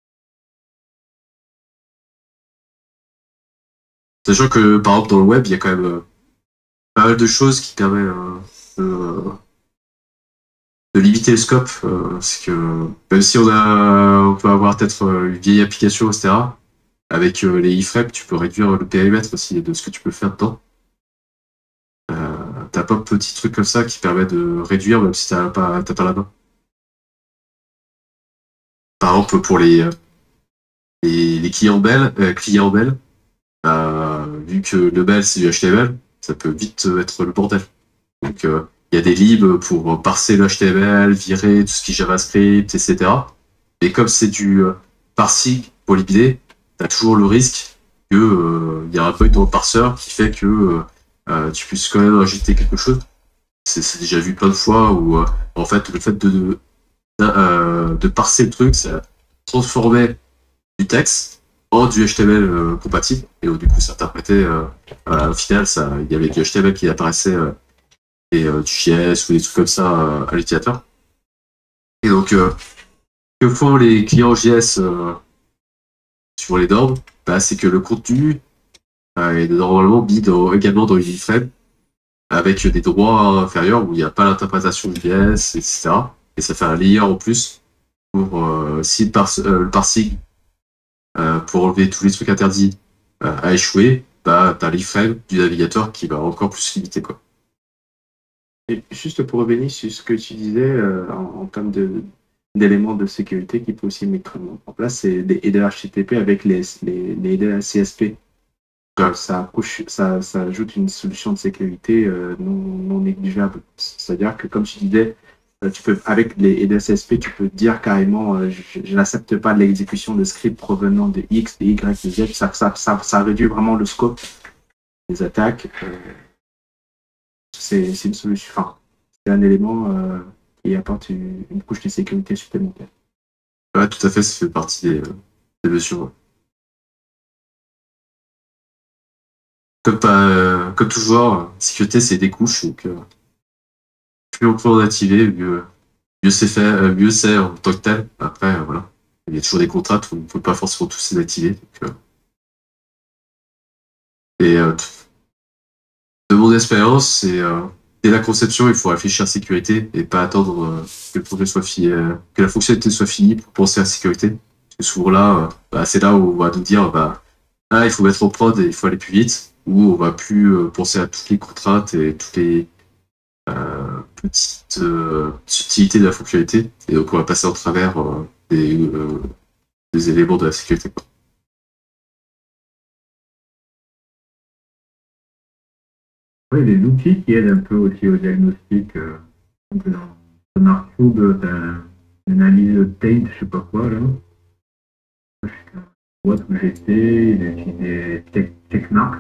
Sachant que, par exemple, dans le web, il y a quand même euh, pas mal de choses qui permettent euh, de, euh, de limiter le scope, euh, parce que même si on a, on peut avoir peut-être euh, une vieille application, et cetera. Avec euh, les iframes, tu peux réduire le périmètre aussi de ce que tu peux faire dedans. Euh, t'as pas de petits trucs comme ça qui permettent de réduire même si t'as pas, t'as pas la main. Par exemple, pour les, euh, les, les clients belles, euh, clients belles, bah, vu que le bel c'est du H T M L, ça peut vite euh, être le bordel. Donc il euh, y a des libs pour parser le H T M L, virer tout ce qui est JavaScript, et cetera. Et comme c'est du euh, parsing pour libider, t'as toujours le risque qu'il euh, y a un bug dans le parseur qui fait que euh, euh, tu puisses quand même ajouter quelque chose. C'est c'est déjà vu plein de fois où euh, en fait le fait de, de, euh, de parser le truc, ça transformait du texte en du H T M L euh, compatible et euh, du coup ça interprétait euh, euh, au final ça il y avait du H T M L qui apparaissait euh, et euh, du J S ou des trucs comme ça euh, à l'utilisateur. Et donc euh, que font les clients J S euh, sur les normes, bah, c'est que le contenu euh, est normalement mis dans, également dans une iframe avec des droits inférieurs où il n'y a pas l'interprétation du J S, et cetera. Et ça fait un layer en plus pour euh, si le, pars euh, le parsing euh, pour enlever tous les trucs interdits euh, a échoué, bah t'as l'iframe du navigateur qui va encore plus limiter quoi. Et juste pour revenir sur ce que tu disais euh, en, en termes de d'éléments de sécurité qu'il peut aussi mettre en place, c'est des headers H T T P avec les, les, les headers C S P. Ouais. Ça, ça, ça ajoute une solution de sécurité euh, non, non négligeable. C'est-à-dire que, comme tu disais, euh, tu peux, avec les headers C S P, tu peux dire carrément euh, je, je n'accepte pas l'exécution de scripts provenant de X, de Y, de Z. Ça, ça, ça, ça réduit vraiment le scope des attaques. Euh, c'est une solution. Enfin, c'est un élément euh, qui apporte une, une couche de sécurité supplémentaire. Ouais, tout à fait, ça fait partie des, euh, des mesures. Ouais. Comme, pas, euh, comme toujours, euh, sécurité c'est des couches, donc euh, plus on peut en activer, mieux, mieux c'est fait, euh, mieux c'est en tant que tel. Après, euh, voilà, il y a toujours des contraintes, on ne peut pas forcément tous les activer. Donc, euh, et euh, mon expérience, c'est euh, dès la conception, il faut réfléchir à sécurité et pas attendre euh, que le projet soit fini, euh, que la fonctionnalité soit finie pour penser à la sécurité. Parce que souvent là, euh, bah, c'est là où on va nous dire, bah, ah, il faut mettre en prod et il faut aller plus vite, ou on va plus euh, penser à toutes les contraintes et toutes les euh, petites euh, subtilités de la fonctionnalité, et donc on va passer en travers euh, des, euh, des éléments de la sécurité, quoi. Oui, des outils qui aident un peu aussi au diagnostic. Euh, donc dans SonarCube, tu as une analyse Tate, je sais pas quoi, là. Je sais pas boîte où j'étais, il a utilisé Check- Checkmarx.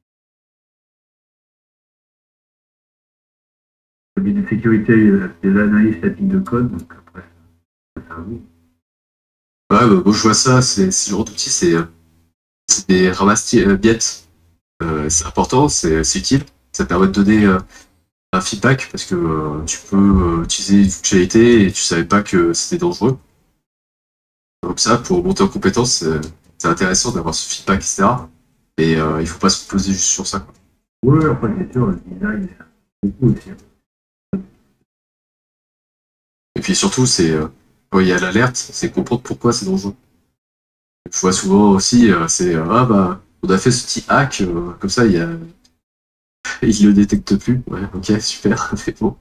Le but de sécurité, euh, des analyses statiques de code, donc après, ça sert à vous. Ouais, bah, moi je vois ça, c'est ce genre d'outils, c'est euh, c'est des ramasses-billettes. Euh, c'est important, c'est c'est utile. Ça permet de donner euh, un feedback parce que euh, tu peux euh, utiliser une fonctionnalité et tu savais pas que c'était dangereux. Donc ça, pour monter en compétence, c'est c'est intéressant d'avoir ce feedback, et cetera. Mais euh, il faut pas se poser juste sur ça, quoi. Oui, après, c'est sûr, le design, c'est beaucoup aussi. Et puis surtout, c'est euh, quand il y a l'alerte, c'est comprendre pourquoi c'est dangereux. Je vois souvent aussi, euh, c'est euh, ah bah on a fait ce petit hack, euh, comme ça il y a il le détecte plus. Ouais, ok, super, c'est bon.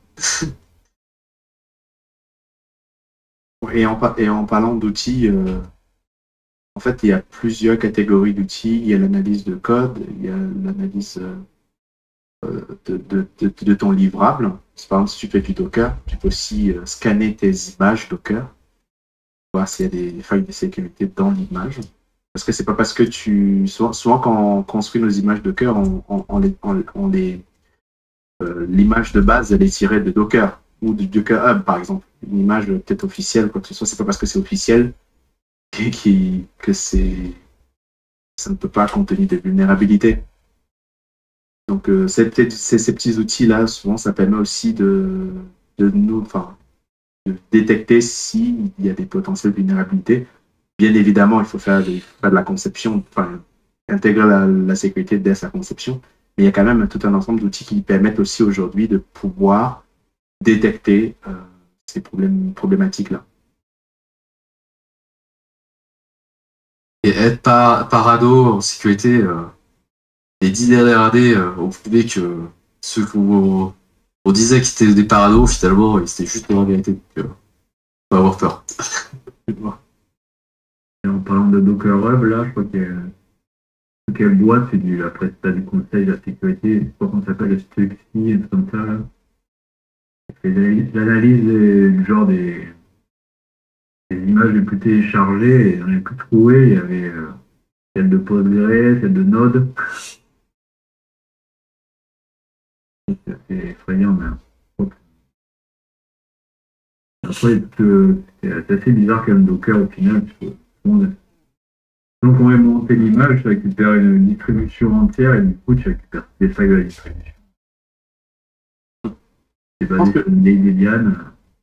Et en, pa- et en parlant d'outils, euh, en fait, il y a plusieurs catégories d'outils. Il y a l'analyse de code, il y a l'analyse euh, de, de, de, de ton livrable. Par exemple, si tu fais du Docker, tu peux aussi euh, scanner tes images Docker, voir s'il y a des failles de sécurité dans l'image. Parce que c'est pas parce que tu... Souvent, souvent quand on construit nos images Docker, on, on, on les... On, on les euh, l'image de base, elle est tirée de Docker ou du Docker Hub, par exemple. Une image peut-être officielle, quoi que ce soit. C'est pas parce que c'est officiel qui, qui- que c'est... ça ne peut pas contenir des vulnérabilités. Donc, euh, c'est peut-être ces, ces petits outils-là, souvent, ça permet aussi de, de nous, enfin, de détecter s'il y a des potentielles vulnérabilités. Bien évidemment, il faut faire, de, faire de la conception, enfin, intégrer la, la sécurité dès sa conception. Mais il y a quand même tout un ensemble d'outils qui permettent aussi aujourd'hui de pouvoir détecter euh, ces problèmes, problématiques-là. Et être par, parano en sécurité, euh, les dix dernières années euh, ont prouvé que ceux qu'on on disait qu'ils étaient des paranos, finalement, ils étaient juste dans la vérité. Donc, euh, faut avoir peur. Et en parlant de Docker Hub, là, je crois qu'il y a quelle boîte, c'est du, après, t'as du conseil de la sécurité, je crois qu'on s'appelle le Stuxi, un truc comme ça, là. C'est l'analyse du genre des, des images les plus téléchargées, et dans les plus trouvées, il y avait euh, celle de Postgre, celle de Node. C'est assez effrayant, mais après, euh, c'est assez bizarre quand même Docker au final, parce que donc on va monter l'image, tu récupères une distribution entière et du coup tu récupères des failles de la distribution. C'est basé que... sur une vieille Debian.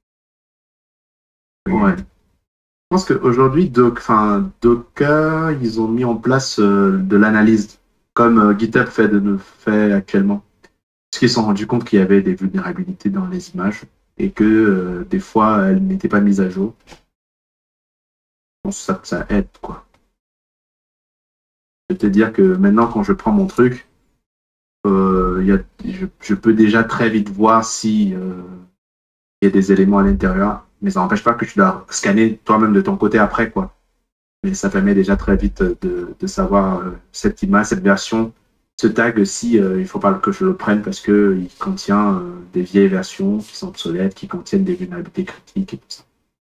Ouais. Je pense qu'aujourd'hui, Doc, enfin, Docker, ils ont mis en place euh, de l'analyse, comme euh, GitHub fait, de, fait actuellement. Parce qu'ils se sont rendus compte qu'il y avait des vulnérabilités dans les images et que euh, des fois, elles n'étaient pas mises à jour. Donc ça, ça aide, quoi. Je peux te dire que maintenant, quand je prends mon truc, euh, y a, je, je peux déjà très vite voir si euh, il y a des éléments à l'intérieur, mais ça n'empêche pas que tu dois scanner toi-même de ton côté après, quoi. Mais ça permet déjà très vite de, de savoir euh, cette image, cette version, ce tag, si euh, il ne faut pas que je le prenne parce qu'il contient euh, des vieilles versions qui sont obsolètes, qui contiennent des vulnérabilités critiques et tout ça.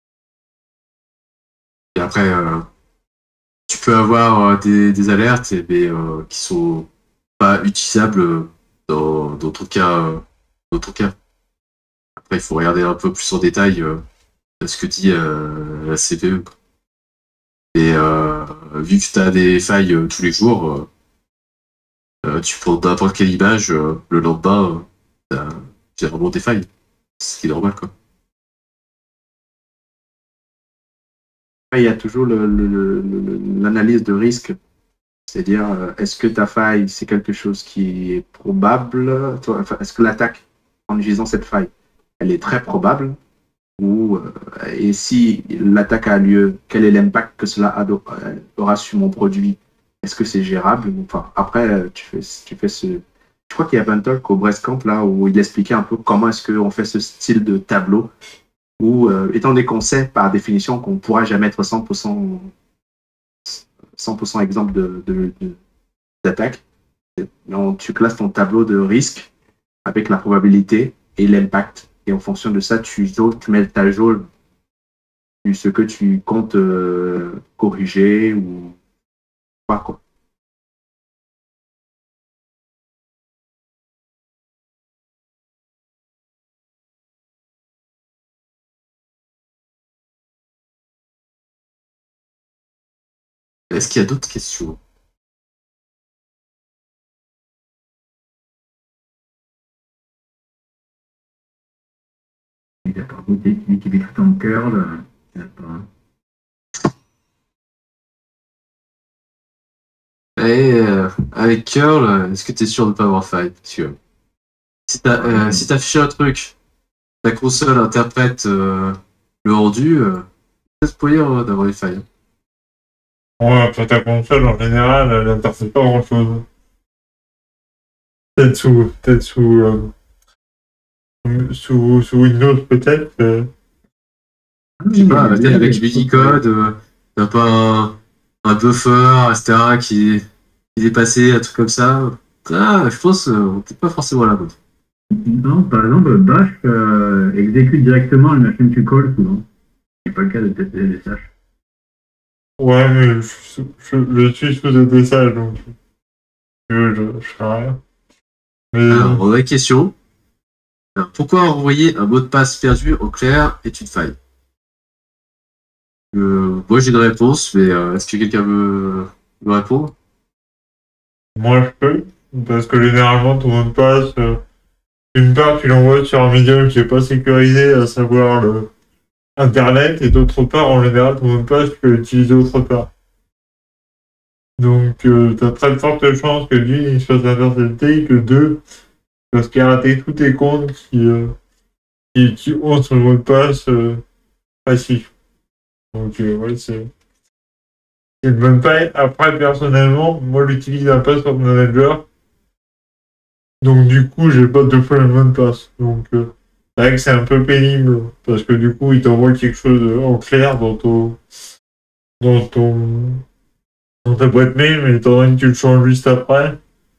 Et après, euh, tu peux avoir euh, des, des alertes mais, euh, qui sont pas utilisables dans d'autres cas, euh, d'autres cas. Après, il faut regarder un peu plus en détail euh, ce que dit euh, la C V E. Et euh, vu que tu as des failles euh, tous les jours, euh, euh, tu prends n'importe quelle image, euh, le lendemain, euh, tu as vraiment des failles. Ce qui est normal, quoi. Il y a toujours l'analyse le, le, le, de risque. C'est-à-dire, euh, est-ce que ta faille, c'est quelque chose qui est probable? Toi, enfin, est-ce que l'attaque, en utilisant cette faille, elle est très probable? Ou, euh, et si l'attaque a lieu, quel est l'impact que cela a- euh, aura sur mon produit? Est-ce que c'est gérable? Enfin, après, euh, tu fais, tu fais ce. Je crois qu'il y avait un talk au Brestcamp là où il expliquait un peu comment est-ce qu'on fait ce style de tableau. Où, euh, étant donné qu'on sait par définition qu'on ne pourra jamais être cent pour cent, cent pour cent exemple de, de, de- d'attaque, donc, tu classes ton tableau de risque avec la probabilité et l'impact. Et en fonction de ça, tu, jauges- tu mets ta jauge du ce que tu comptes euh, corriger ou pas, quoi. Est-ce qu'il y a d'autres questions? Il a pas goûté, qui dit qu'il est tout en curl. euh, il a pas- Et euh, avec curl, euh, est-ce que tu es sûr de ne pas avoir faille? Parce que si tu Ouais. si affiché un truc, ta console interprète euh, le rendu, euh, c'est moyen d'avoir des failles. Ouais, après ta console, en général, elle n'interfère pas grand-chose. Peut-être sous, peut-être sous, euh, sous, sous Windows, peut-être. euh. Ah Je sais oui, pas, il y peut-être a avec des trucs, Unicode, euh, t'as pas un, un buffer, et cetera, qui, qui est dépassé, un truc comme ça. Ah, je pense euh, on peut pas forcément la bonne. Non, par exemple, Bash euh, exécute directement le machine to call souvent. C'est pas le cas de T T L S H. Ouais, mais je, je, je suis sous des messages, donc je, je, je ferai rien. Mais Alors, vraie question. Alors, pourquoi envoyer un mot de passe perdu en clair est une faille? euh, Moi, j'ai une réponse, mais euh, est-ce que quelqu'un veut me répondre? moi, je peux, parce que généralement, tout le monde passe. Euh, d'une part, tu l'envoies sur un médium qui n'est pas sécurisé, à savoir le Internet, et d'autre part, en général, tout le monde passe, tu peux l'utiliser autre part. Donc, euh, t'as très forte chance que d'une, il se fasse intercepter, que deux, parce qu'il a raté tous tes comptes qui, euh, qui, qui ont son mot de passe euh, passif. Donc, euh, ouais, c'est c'est une bonne paille. Après, personnellement, moi, j'utilise un password manager. Donc, du coup, j'ai pas deux fois le mot de passe. Donc, euh, c'est vrai que c'est un peu pénible, parce que du coup, il t'envoie quelque chose en clair dans ton, dans ton, dans ta boîte mail, mais étant donné que tu le changes juste après,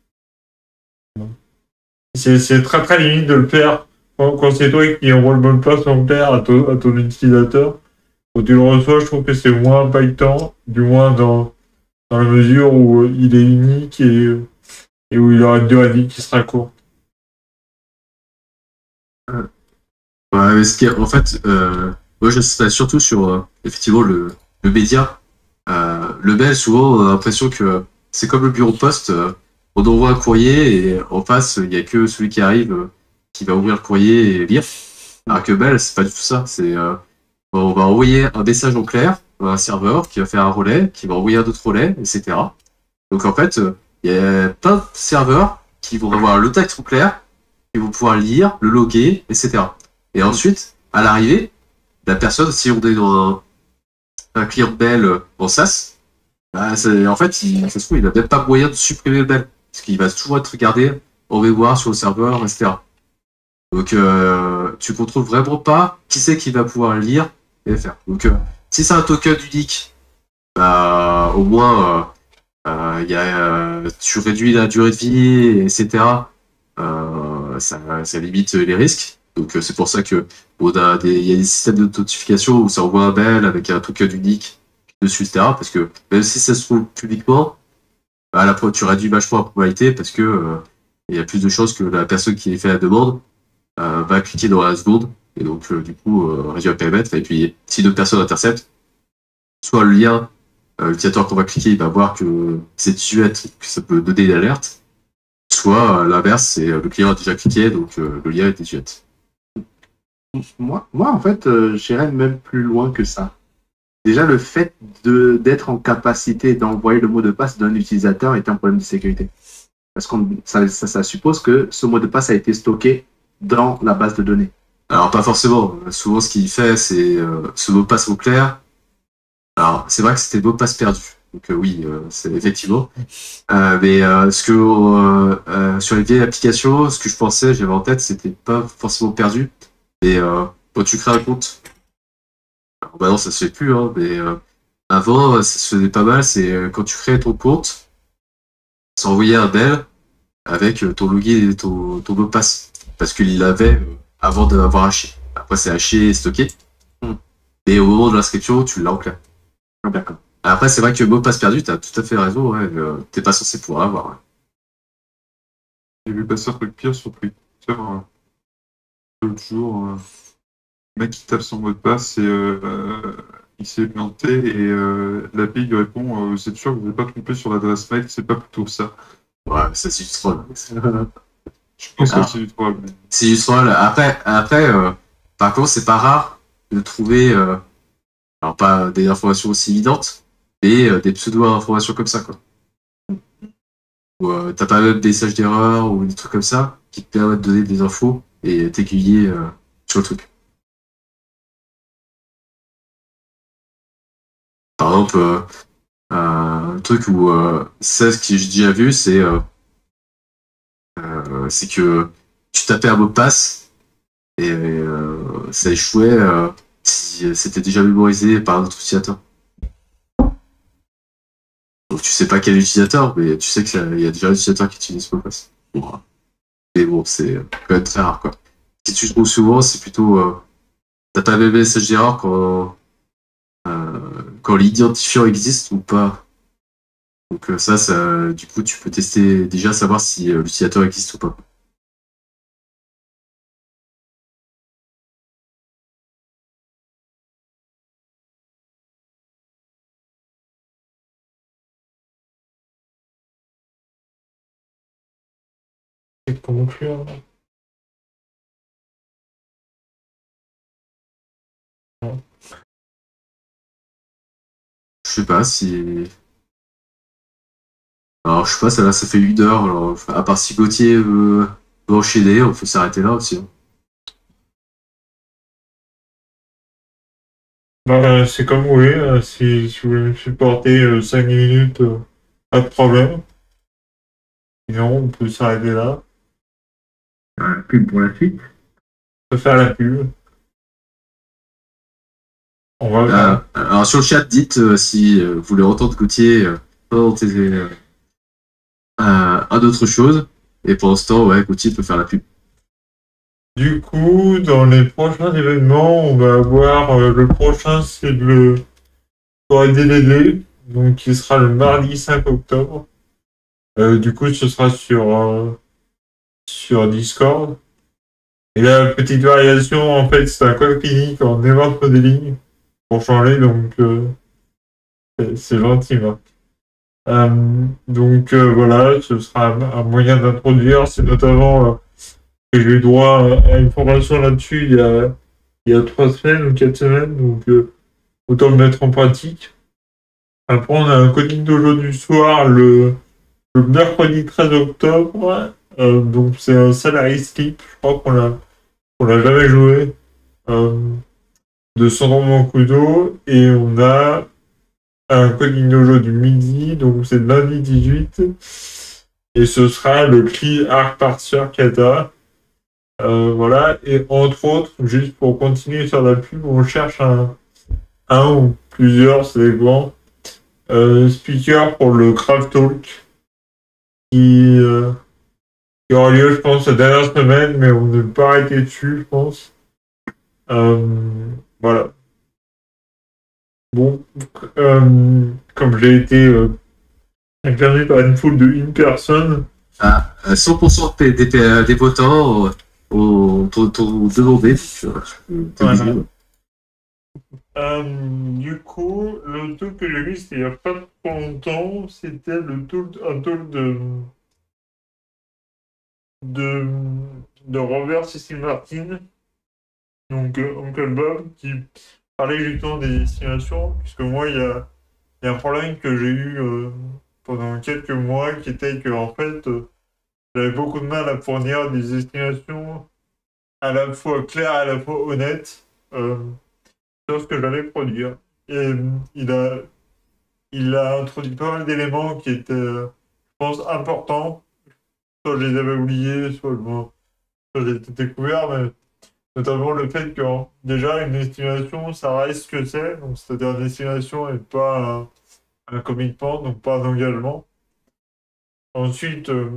c'est c'est très très limite de le faire quand, quand c'est toi qui envoie le mot de passe en clair à ton, à ton utilisateur. Quand tu le reçois, je trouve que c'est moins impactant, du moins dans, dans la mesure où euh, il est unique et, et où il aura une durée de vie qui sera courte. Ouais, mais ce qui est- en fait, euh, moi, je sais surtout sur euh, effectivement le, le média. Euh, le mail, souvent, on a l'impression que c'est comme le bureau de poste. euh, on envoie un courrier et en face, il n'y a que celui qui arrive euh, qui va ouvrir le courrier et lire. Alors que mail, c'est pas du tout ça. C'est euh, on va envoyer un message en clair à un serveur qui va faire un relais, qui va envoyer un autre relais, et cetera. Donc en fait, euh, il y a plein de serveurs qui vont avoir le texte en clair, qui vont pouvoir lire, le loguer, et cetera. Et ensuite, à l'arrivée, la personne, si on est dans un, un client mail euh, en SaaS, bah, c'est- en fait, il, ça se trouve, il n'a même pas moyen de supprimer le mail. Parce qu'il va toujours être regardé en mémoire sur le serveur, et cetera. Donc, euh, tu contrôles vraiment pas qui c'est qui va pouvoir le lire et le faire. Donc, euh, si c'est un token unique, bah, au moins, euh, euh, y a, euh, tu réduis la durée de vie, et cetera. Euh, ça, ça limite les risques. Donc, euh, c'est pour ça que on a des, il y a des systèmes de notification où ça envoie un mail avec un token unique dessus, et cetera. Parce que même si ça se trouve publiquement, bah, à la fois tu réduis vachement la probabilité parce que euh, il y a plus de chances que la personne qui fait la demande euh, va cliquer dans la seconde et donc euh, du coup euh, réduire le périmètre. Et puis si deux personnes interceptent, soit le lien, euh, l'utilisateur qu'on va cliquer, il va voir que c'est désuet, que ça peut donner une alerte, soit euh, l'inverse, c'est euh, le client a déjà cliqué, donc euh, le lien est désuet. Moi, moi, en fait, euh, j'irais même plus loin que ça. déjà le fait de d'être en capacité d'envoyer le mot de passe d'un utilisateur est un problème de sécurité. Parce que ça, ça, ça suppose que ce mot de passe a été stocké dans la base de données. Alors, pas forcément. Souvent, ce qu'il fait, c'est euh, ce mot de passe mot clair. Alors, c'est vrai que c'était le mot de passe perdu. Donc, euh, oui, euh, c'est effectivement. Euh, mais euh, ce que, euh, euh, sur les vieilles applications, ce que je pensais, j'avais en tête, c'était pas forcément perdu. Mais euh, quand tu crées un compte, alors, bah non, ça se fait plus, hein, mais euh, avant, ça se faisait pas mal. C'est euh, quand tu créais ton compte, ça envoyait un mail avec euh, ton login et ton, ton mot de passe. Parce qu'il l'avait euh, avant d'avoir haché. Après, c'est haché et stocké. Hmm. Mais au moment de l'inscription, tu l'as en clair. Ah, d'accord. Après, c'est vrai que le mot de passe perdu, t'as tout à fait raison, ouais. euh, T'es pas censé pouvoir l'avoir. Ouais. J'ai vu passer un truc pire sur Twitter euh, l'autre jour. euh, Le mec qui tape son mot de passe et euh, euh, il s'est planté et euh, l'A P I lui répond euh, c'est sûr que vous n'êtes pas trompé sur l'adresse mail, c'est pas plutôt ça. Ouais, mais ça, c'est du troll. Je pense Alors, que c'est du troll. Mais... C'est du troll. Après, après euh, par contre, c'est pas rare de trouver, euh, alors pas des informations aussi évidentes, mais euh, des pseudo-informations comme ça, quoi. Ou euh, t'as pas même des messages d'erreur ou des trucs comme ça qui te permettent de donner des infos et t'aiguiller euh, sur le truc. Par exemple, euh, un truc où euh, ça, ce que j'ai déjà vu, c'est euh, euh, c'est que tu tapais un mot de passe et euh, ça échouait euh, si c'était déjà mémorisé par un autre utilisateur. Donc tu sais pas quel utilisateur, mais tu sais qu'il y a déjà un utilisateur qui utilise ce mot de passe. Bon, mais bon, c'est quand même très rare, quoi. Si tu le trouves souvent, c'est plutôt euh, t'as pas même message d'erreur quand euh, quand l'identifiant existe ou pas. Donc euh, ça, ça, du coup, tu peux tester déjà savoir si euh, l'utilisateur existe ou pas. C'est pour conclure. Je sais pas si. Alors je sais pas, ça là, ça fait une heure. Alors, à part si Gauthier veut, veut enchaîner, on peut s'arrêter là aussi. Hein. Bah, c'est comme vous voulez, euh, si, si vous voulez me supporter euh, cinq minutes, euh, pas de problème. Sinon, on peut s'arrêter là. Euh, pub pour la suite. On peut faire la pub. On va Euh, voir. alors sur le chat, dites euh, si euh, vous voulez entendre Gauthier euh, présenter euh, à, à d'autres choses. Et pour l'instant, ouais, Gauthier peut faire la pub. Du coup, dans les prochains événements, on va avoir euh, le prochain, c'est le soirée D D D, donc qui sera le mardi cinq octobre. Euh, du coup, ce sera sur, euh, sur Discord. Et la petite variation, en fait, c'est un code clinique en event modeling pour changer, donc euh, c'est c'est gentil, Marc. Euh, donc euh, voilà, ce sera un, un moyen d'introduire. C'est notamment euh, que j'ai eu droit à, à une formation là-dessus il y a, il y a trois semaines ou quatre semaines, donc euh, autant le mettre en pratique. Après, on a un coding dojo du soir le, le mercredi treize octobre. Euh, donc c'est un salary slip, je crois qu'on l'a qu'on l'a jamais joué. Euh, de Sandro Mancuso. Et on a un coding dojo du midi, donc c'est lundi dix-huit. Et ce sera le Cli Art Parser Kata. Euh, voilà, et entre autres, juste pour continuer sur la pub, on cherche un, un ou plusieurs, c'est dépend, euh, speakers pour le Craft Talk qui, euh, qui aura lieu, je pense, la dernière semaine, mais on ne peut pas arrêter dessus, je pense. Euh, voilà. Bon, euh, comme j'ai été euh, incarné par une foule de une personne, Ah, euh, cent pour cent des, des, des votants euh, ont, ont- ont demandé. Donc, euh, je peux te Voilà. dire. Euh, du coup, le talk que j'ai vu, c'était il n'y a pas trop longtemps, c'était le talk, un talk de, de, de Robert Cecil Martin, donc euh, Uncle Bob, qui parler justement des estimations, puisque moi, il y a, il y a un problème que j'ai eu euh, pendant quelques mois qui était que, en fait, euh, j'avais beaucoup de mal à fournir des estimations à la fois claires et à la fois honnêtes euh, sur ce que j'allais produire. Et euh, il a, il a introduit pas mal d'éléments qui étaient, euh, je pense, importants. Soit je les avais oubliés, soit, bon, soit j'ai été découvert, mais notamment le fait que hein, déjà une estimation, ça reste ce que c'est, donc c'est-à-dire une estimation et pas un, un commitment, donc pas un engagement. Ensuite, euh,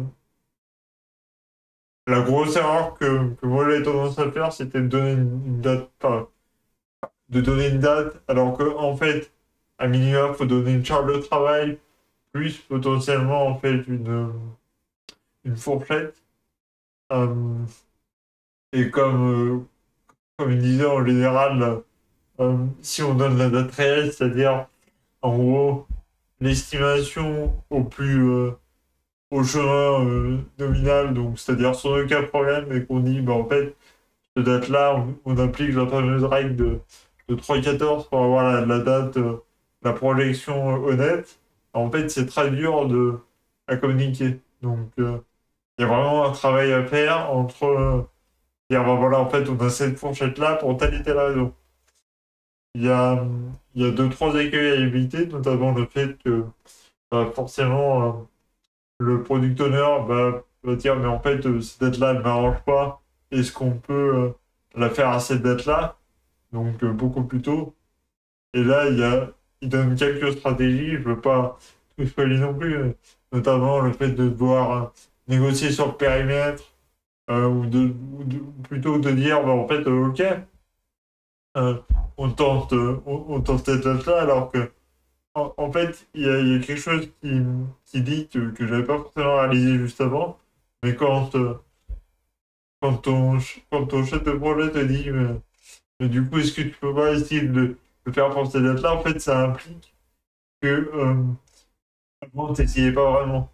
la grosse erreur que, que moi j'avais tendance à faire, c'était de donner une, une date, enfin, de donner une date, alors que en fait, à minima, il faut donner une charge de travail, plus potentiellement en fait une, une fourchette. Euh, et comme, euh, comme il disait en général, euh, si on donne la date réelle, c'est-à-dire en gros l'estimation au plus euh, au chemin euh, nominal, donc c'est-à-dire sans aucun problème, et qu'on dit bah, en fait, cette date-là, on, on applique la fameuse règle de, de trois quatorze pour avoir la, la date, euh, la projection euh, honnête. En fait, c'est très dur de, à communiquer. Donc, euh, il y a vraiment un travail à faire entre euh, dire, bah, voilà, en fait, on a cette fourchette-là pour telle et telle raison. Il y a, il y a deux, trois écueils à éviter, notamment le fait que bah, forcément, euh, le product owner bah, va dire, mais en fait, euh, cette date-là, elle ne m'arrange pas. Est-ce qu'on peut euh, la faire à cette date-là? Donc, euh, beaucoup plus tôt. Et là, il y a, il donne quelques stratégies. Je ne veux pas tout spoiler non plus, mais notamment le fait de devoir euh, négocier sur le périmètre, euh, ou, de, ou de- plutôt que de dire, bah, en fait, euh, OK, euh, on tente, euh, on, on tente cette date-là, alors que En, en fait, il y a, il y a quelque chose qui, qui dit que, que j'avais pas forcément réalisé juste avant, mais quand, euh, quand, ton, ch- quand ton chef de projet te dit, mais, mais du coup, est-ce que tu peux pas essayer de le faire pour cette date-là, en fait, ça implique que euh, avant, t'essayais pas vraiment.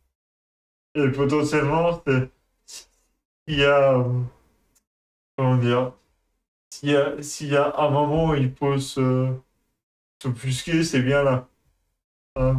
Et potentiellement, c'est- s'il y a, euh, comment dire, s'il y a, s'il y a un moment où il faut se, s'offusquer, c'est bien là. Euh,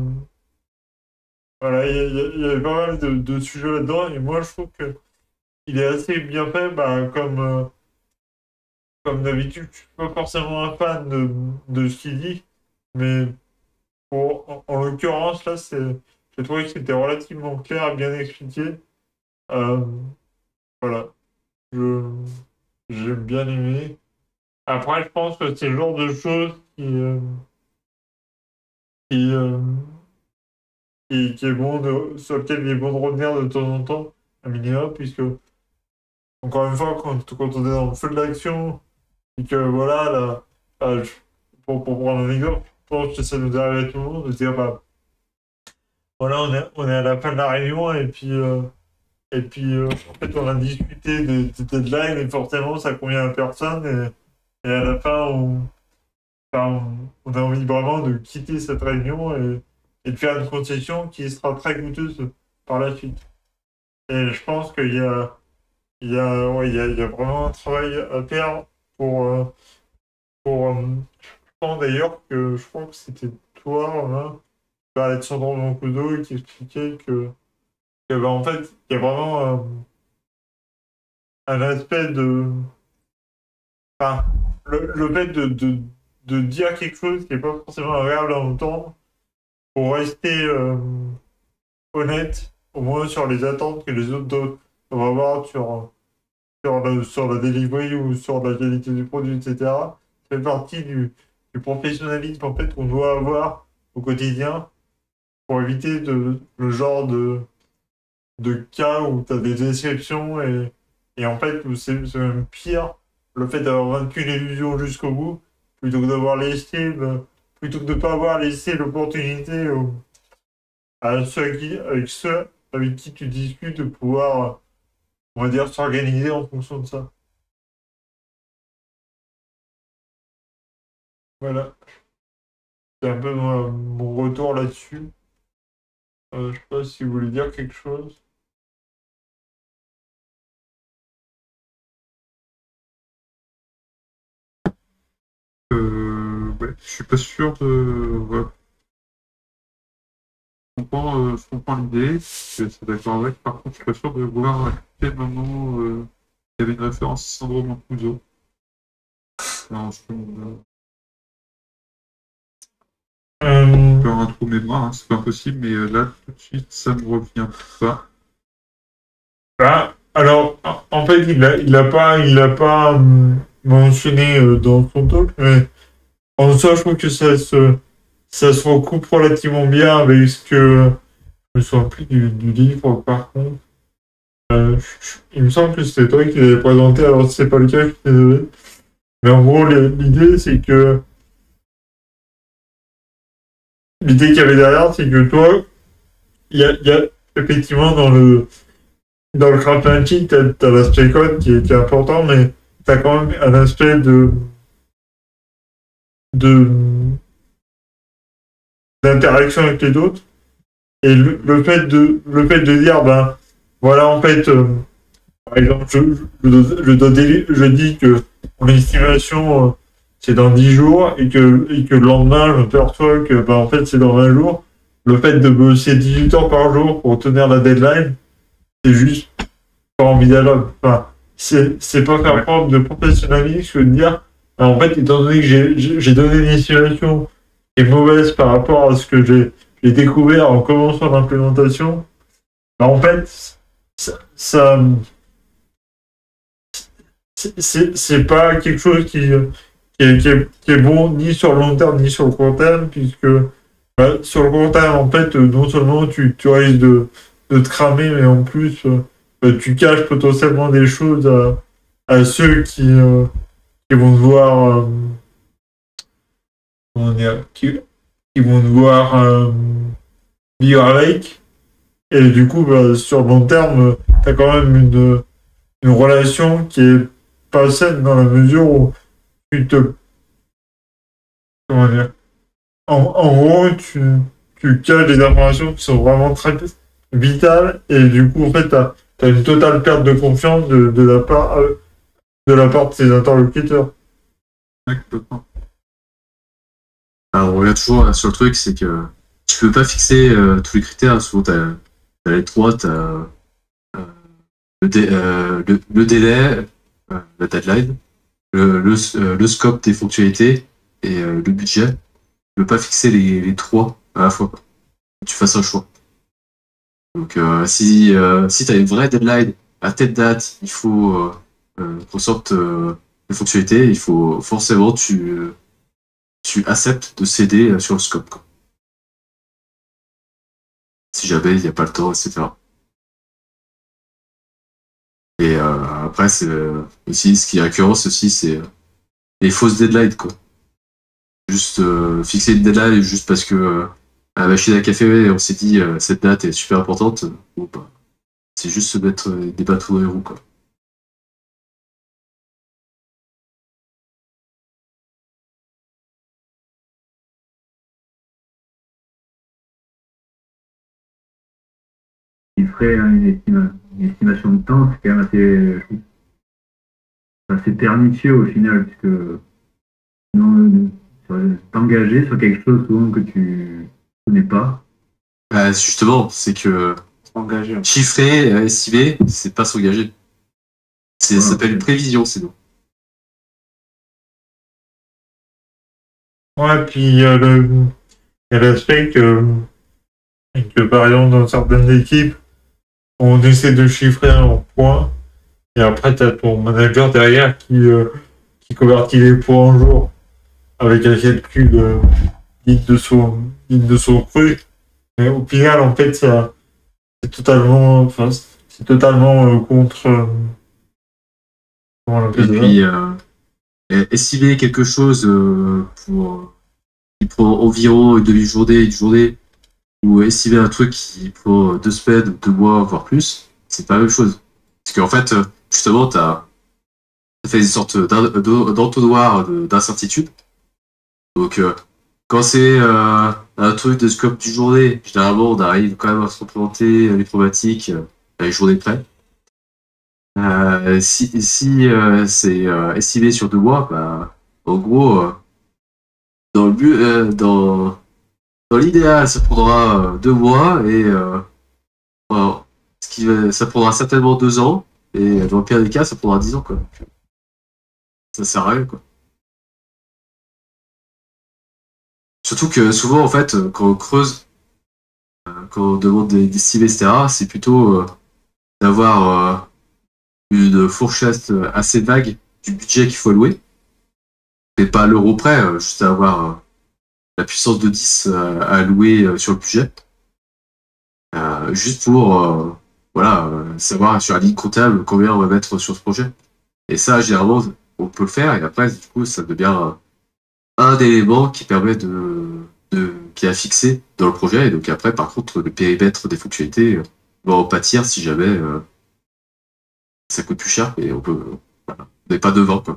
voilà, il y, a- il y a- il y avait pas mal de, de sujets là-dedans, et moi, je trouve que il est assez bien fait, bah, comme, euh, comme d'habitude, je suis pas forcément un fan de, de ce qu'il dit, mais pour, en, en l'occurrence, là, c'est, j'ai trouvé que c'était relativement clair et bien expliqué. Euh, voilà, je, j'ai bien aimé. Après, je pense que c'est le genre de choses qui, euh, qui, euh, qui, qui est bon de, sur lequel il est bon de revenir de temps en temps, un minimum, puisque, encore une fois, quand, quand on est dans le feu de l'action, et que voilà, là, euh, je- pour, pour prendre un exemple, je pense que ça nous arrive à tout le monde de se dire, bah, voilà, on est, on est à la fin de la réunion et puis, euh, et puis euh, en fait, on a discuté des de deadlines et forcément, ça convient à personne et, et à la fin, on, enfin, on, on a envie vraiment de quitter cette réunion et, et de faire une concession qui sera très coûteuse par la suite. Et je pense qu'il y a, il y a, ouais, il y a, il y a vraiment un travail à faire pour, euh, pour, euh, pense d'ailleurs que je crois que c'était toi, Romain, qui parlait de Sandro Mancuso et qui expliquait que, que, bah, en fait, il y a vraiment euh, un aspect de. Enfin, le, le fait de, de, de dire quelque chose qui n'est pas forcément agréable à entendre pour rester euh, honnête, au moins sur les attentes que les autres doivent doivent avoir sur, sur, le, sur la delivery ou sur la qualité du produit, et cetera. Ça fait partie du, du professionnalisme en fait qu'on doit avoir au quotidien pour éviter de, le genre de, de cas où tu as des déceptions et, et en fait, où c'est c'est même pire le fait d'avoir vaincu l'illusion jusqu'au bout plutôt que d'avoir laissé, le- plutôt que de ne pas avoir laissé l'opportunité au- à ceux avec qui, avec ceux avec qui tu discutes de pouvoir, on va dire, s'organiser en fonction de ça. Voilà, c'est un peu mon, mon retour là-dessus. Euh, je sais pas si vous voulez dire quelque chose. Euh, je suis pas sûr de. Ouais. Je comprends, euh, je comprends l'idée, je suis assez d'accord avec. Par contre, je suis pas sûr de voir à quel moment euh, il y avait une référence au syndrome Mancuso. Non, je peux euh, Euh, faire un trou de mémoire, hein, c'est pas impossible, mais euh, là, tout de suite, ça me revient pas. bah, alors, en en fait, il a, il a pas, il a pas hum, mentionné euh, dans son talk, mais en soi, je trouve que ça se, ça se recoupe relativement bien avec ce que je me souviens plus du, du livre, par contre. Euh, je- je- il me semble que c'était toi qui l'avais présenté, alors si c'est pas le cas, je suis désolé. Mais en gros, le- l'idée, c'est que l'idée qu'il y avait derrière, c'est que toi, il y a, il y a effectivement dans le dans le crafting, t'as as, l'aspect code qui est, qui est important, mais t'as quand même un aspect de de d'interaction avec les autres. Et le, le fait de le fait de dire ben voilà en fait euh, par exemple je, je, je, donne- je dis que mon estimation euh, c'est dans dix jours et que et que le lendemain je m'aperçois que ben en fait c'est dans vingt jours. Le fait de bosser dix-huit heures par jour pour tenir la deadline, c'est juste pas envisageable. Enfin, c'est c'est pas faire Ouais. preuve de professionnalisme que de dire ben, en fait étant donné que j'ai j'ai j'ai donné une estimation qui est mauvaise par rapport à ce que j'ai j'ai découvert en commençant l'implémentation, bah en fait, ça, ça c'est c'est- c'est pas quelque chose qui, qui, est, qui, est, qui est bon ni sur le long terme ni sur le court terme, puisque bah, sur le court terme, en fait, euh, non seulement tu, tu risques de, de te cramer, mais en plus, euh, bah, tu caches potentiellement des choses à, à ceux qui, euh, qui vont devoir, euh, comment dire, qui, qui vont devoir euh, vivre avec. Et du coup, bah, sur le long terme, tu as quand même une, une relation qui est pas saine dans la mesure où tu te. Comment dire? En, en gros, tu, tu caches des informations qui sont vraiment très vitales et du coup, en fait, tu as, une totale perte de confiance de, de, la part, euh, de la part de tes interlocuteurs. Ouais, complètement. Alors, on revient toujours euh, sur le truc, c'est que tu peux pas fixer euh, tous les critères. Souvent, t'as as les trois, t'as euh, le, dé- euh, le, le délai, euh, la deadline, le, le, euh, le scope des fonctionnalités et euh, le budget. Tu peux pas fixer les, les trois à la fois. Quoi. Tu fasses un choix. Donc, euh, si, euh, si tu as une vraie deadline, à telle date, il faut euh, euh, qu'on sorte euh, les fonctionnalités, il faut forcément tu, tu acceptes de céder euh, sur le scope. Quoi. Si jamais il n'y a pas le temps, et cetera. Et euh, après, c'est euh, aussi ce qui est récurrent aussi, c'est euh, les fausses deadlines. Quoi. Juste euh, fixer une deadline juste parce que euh, à la machine à café, on s'est dit euh, cette date est super importante. Euh, ou pas. C'est juste se mettre euh, des bâtons dans les roues. Quoi. Il ferait hein, une, estima- une estimation de temps, c'est quand même assez, je trouve, assez pernicieux au final, puisque sinon, euh, t'engager sur quelque chose souvent que tu connais pas. Bah, justement, c'est que Engagé. chiffrer, euh, estimer, c'est pas s'engager. C'est, Voilà. ça s'appelle une prévision, sinon. Ouais, puis il y a le- il y a l'aspect que, que, par exemple, dans certaines équipes, on essaie de chiffrer un point et après, tu as ton manager derrière qui, euh, qui convertit les points en jours avec un calcul euh, digne de son, digne de son cru. Mais au final, en fait, ça, c'est totalement, enfin, c'est totalement euh, contre. Euh, comment on Et appelle ça puis, euh, estimer quelque chose euh, pour, qui prend environ une demi-journée, une journée, ou estimer un truc qui prend deux semaines, deux mois, voire plus, c'est pas la même chose. Parce qu'en fait, euh, justement, t'as as fait une sorte d'en- d'en- d'entonnoir de- d'incertitude. Donc, euh, quand c'est euh, un truc de scope du journée, généralement, on arrive quand même à se représenter les problématiques euh, à une journée près. Euh, si si euh, c'est euh, estimé sur deux mois, bah, en gros, euh, dans dans le but, euh, dans, dans l'idéal, ça prendra euh, deux mois et euh, voilà. Ce qui, va- ça prendra certainement deux ans et dans le pire des cas, ça prendra dix ans quoi. Donc, ça sert à rien quoi. Surtout que souvent en fait, euh, quand on creuse, euh, quand on demande des, des estimes, et cetera, c'est plutôt euh, d'avoir euh, une fourchette euh, assez vague du budget qu'il faut allouer, et pas à l'euro près, euh, juste avoir euh, la puissance de dix euh, à allouer euh, sur le budget, euh, juste pour euh, voilà, euh, savoir sur la ligne comptable combien on va mettre sur ce projet. Et ça, généralement, on peut le faire, et après, du coup, ça devient euh, un élément qui permet de, de qui est fixé dans le projet, et donc après, par contre, le périmètre des fonctionnalités euh, va en pâtir si jamais euh, ça coûte plus cher, et on peut, voilà, on n'est pas devant, quoi.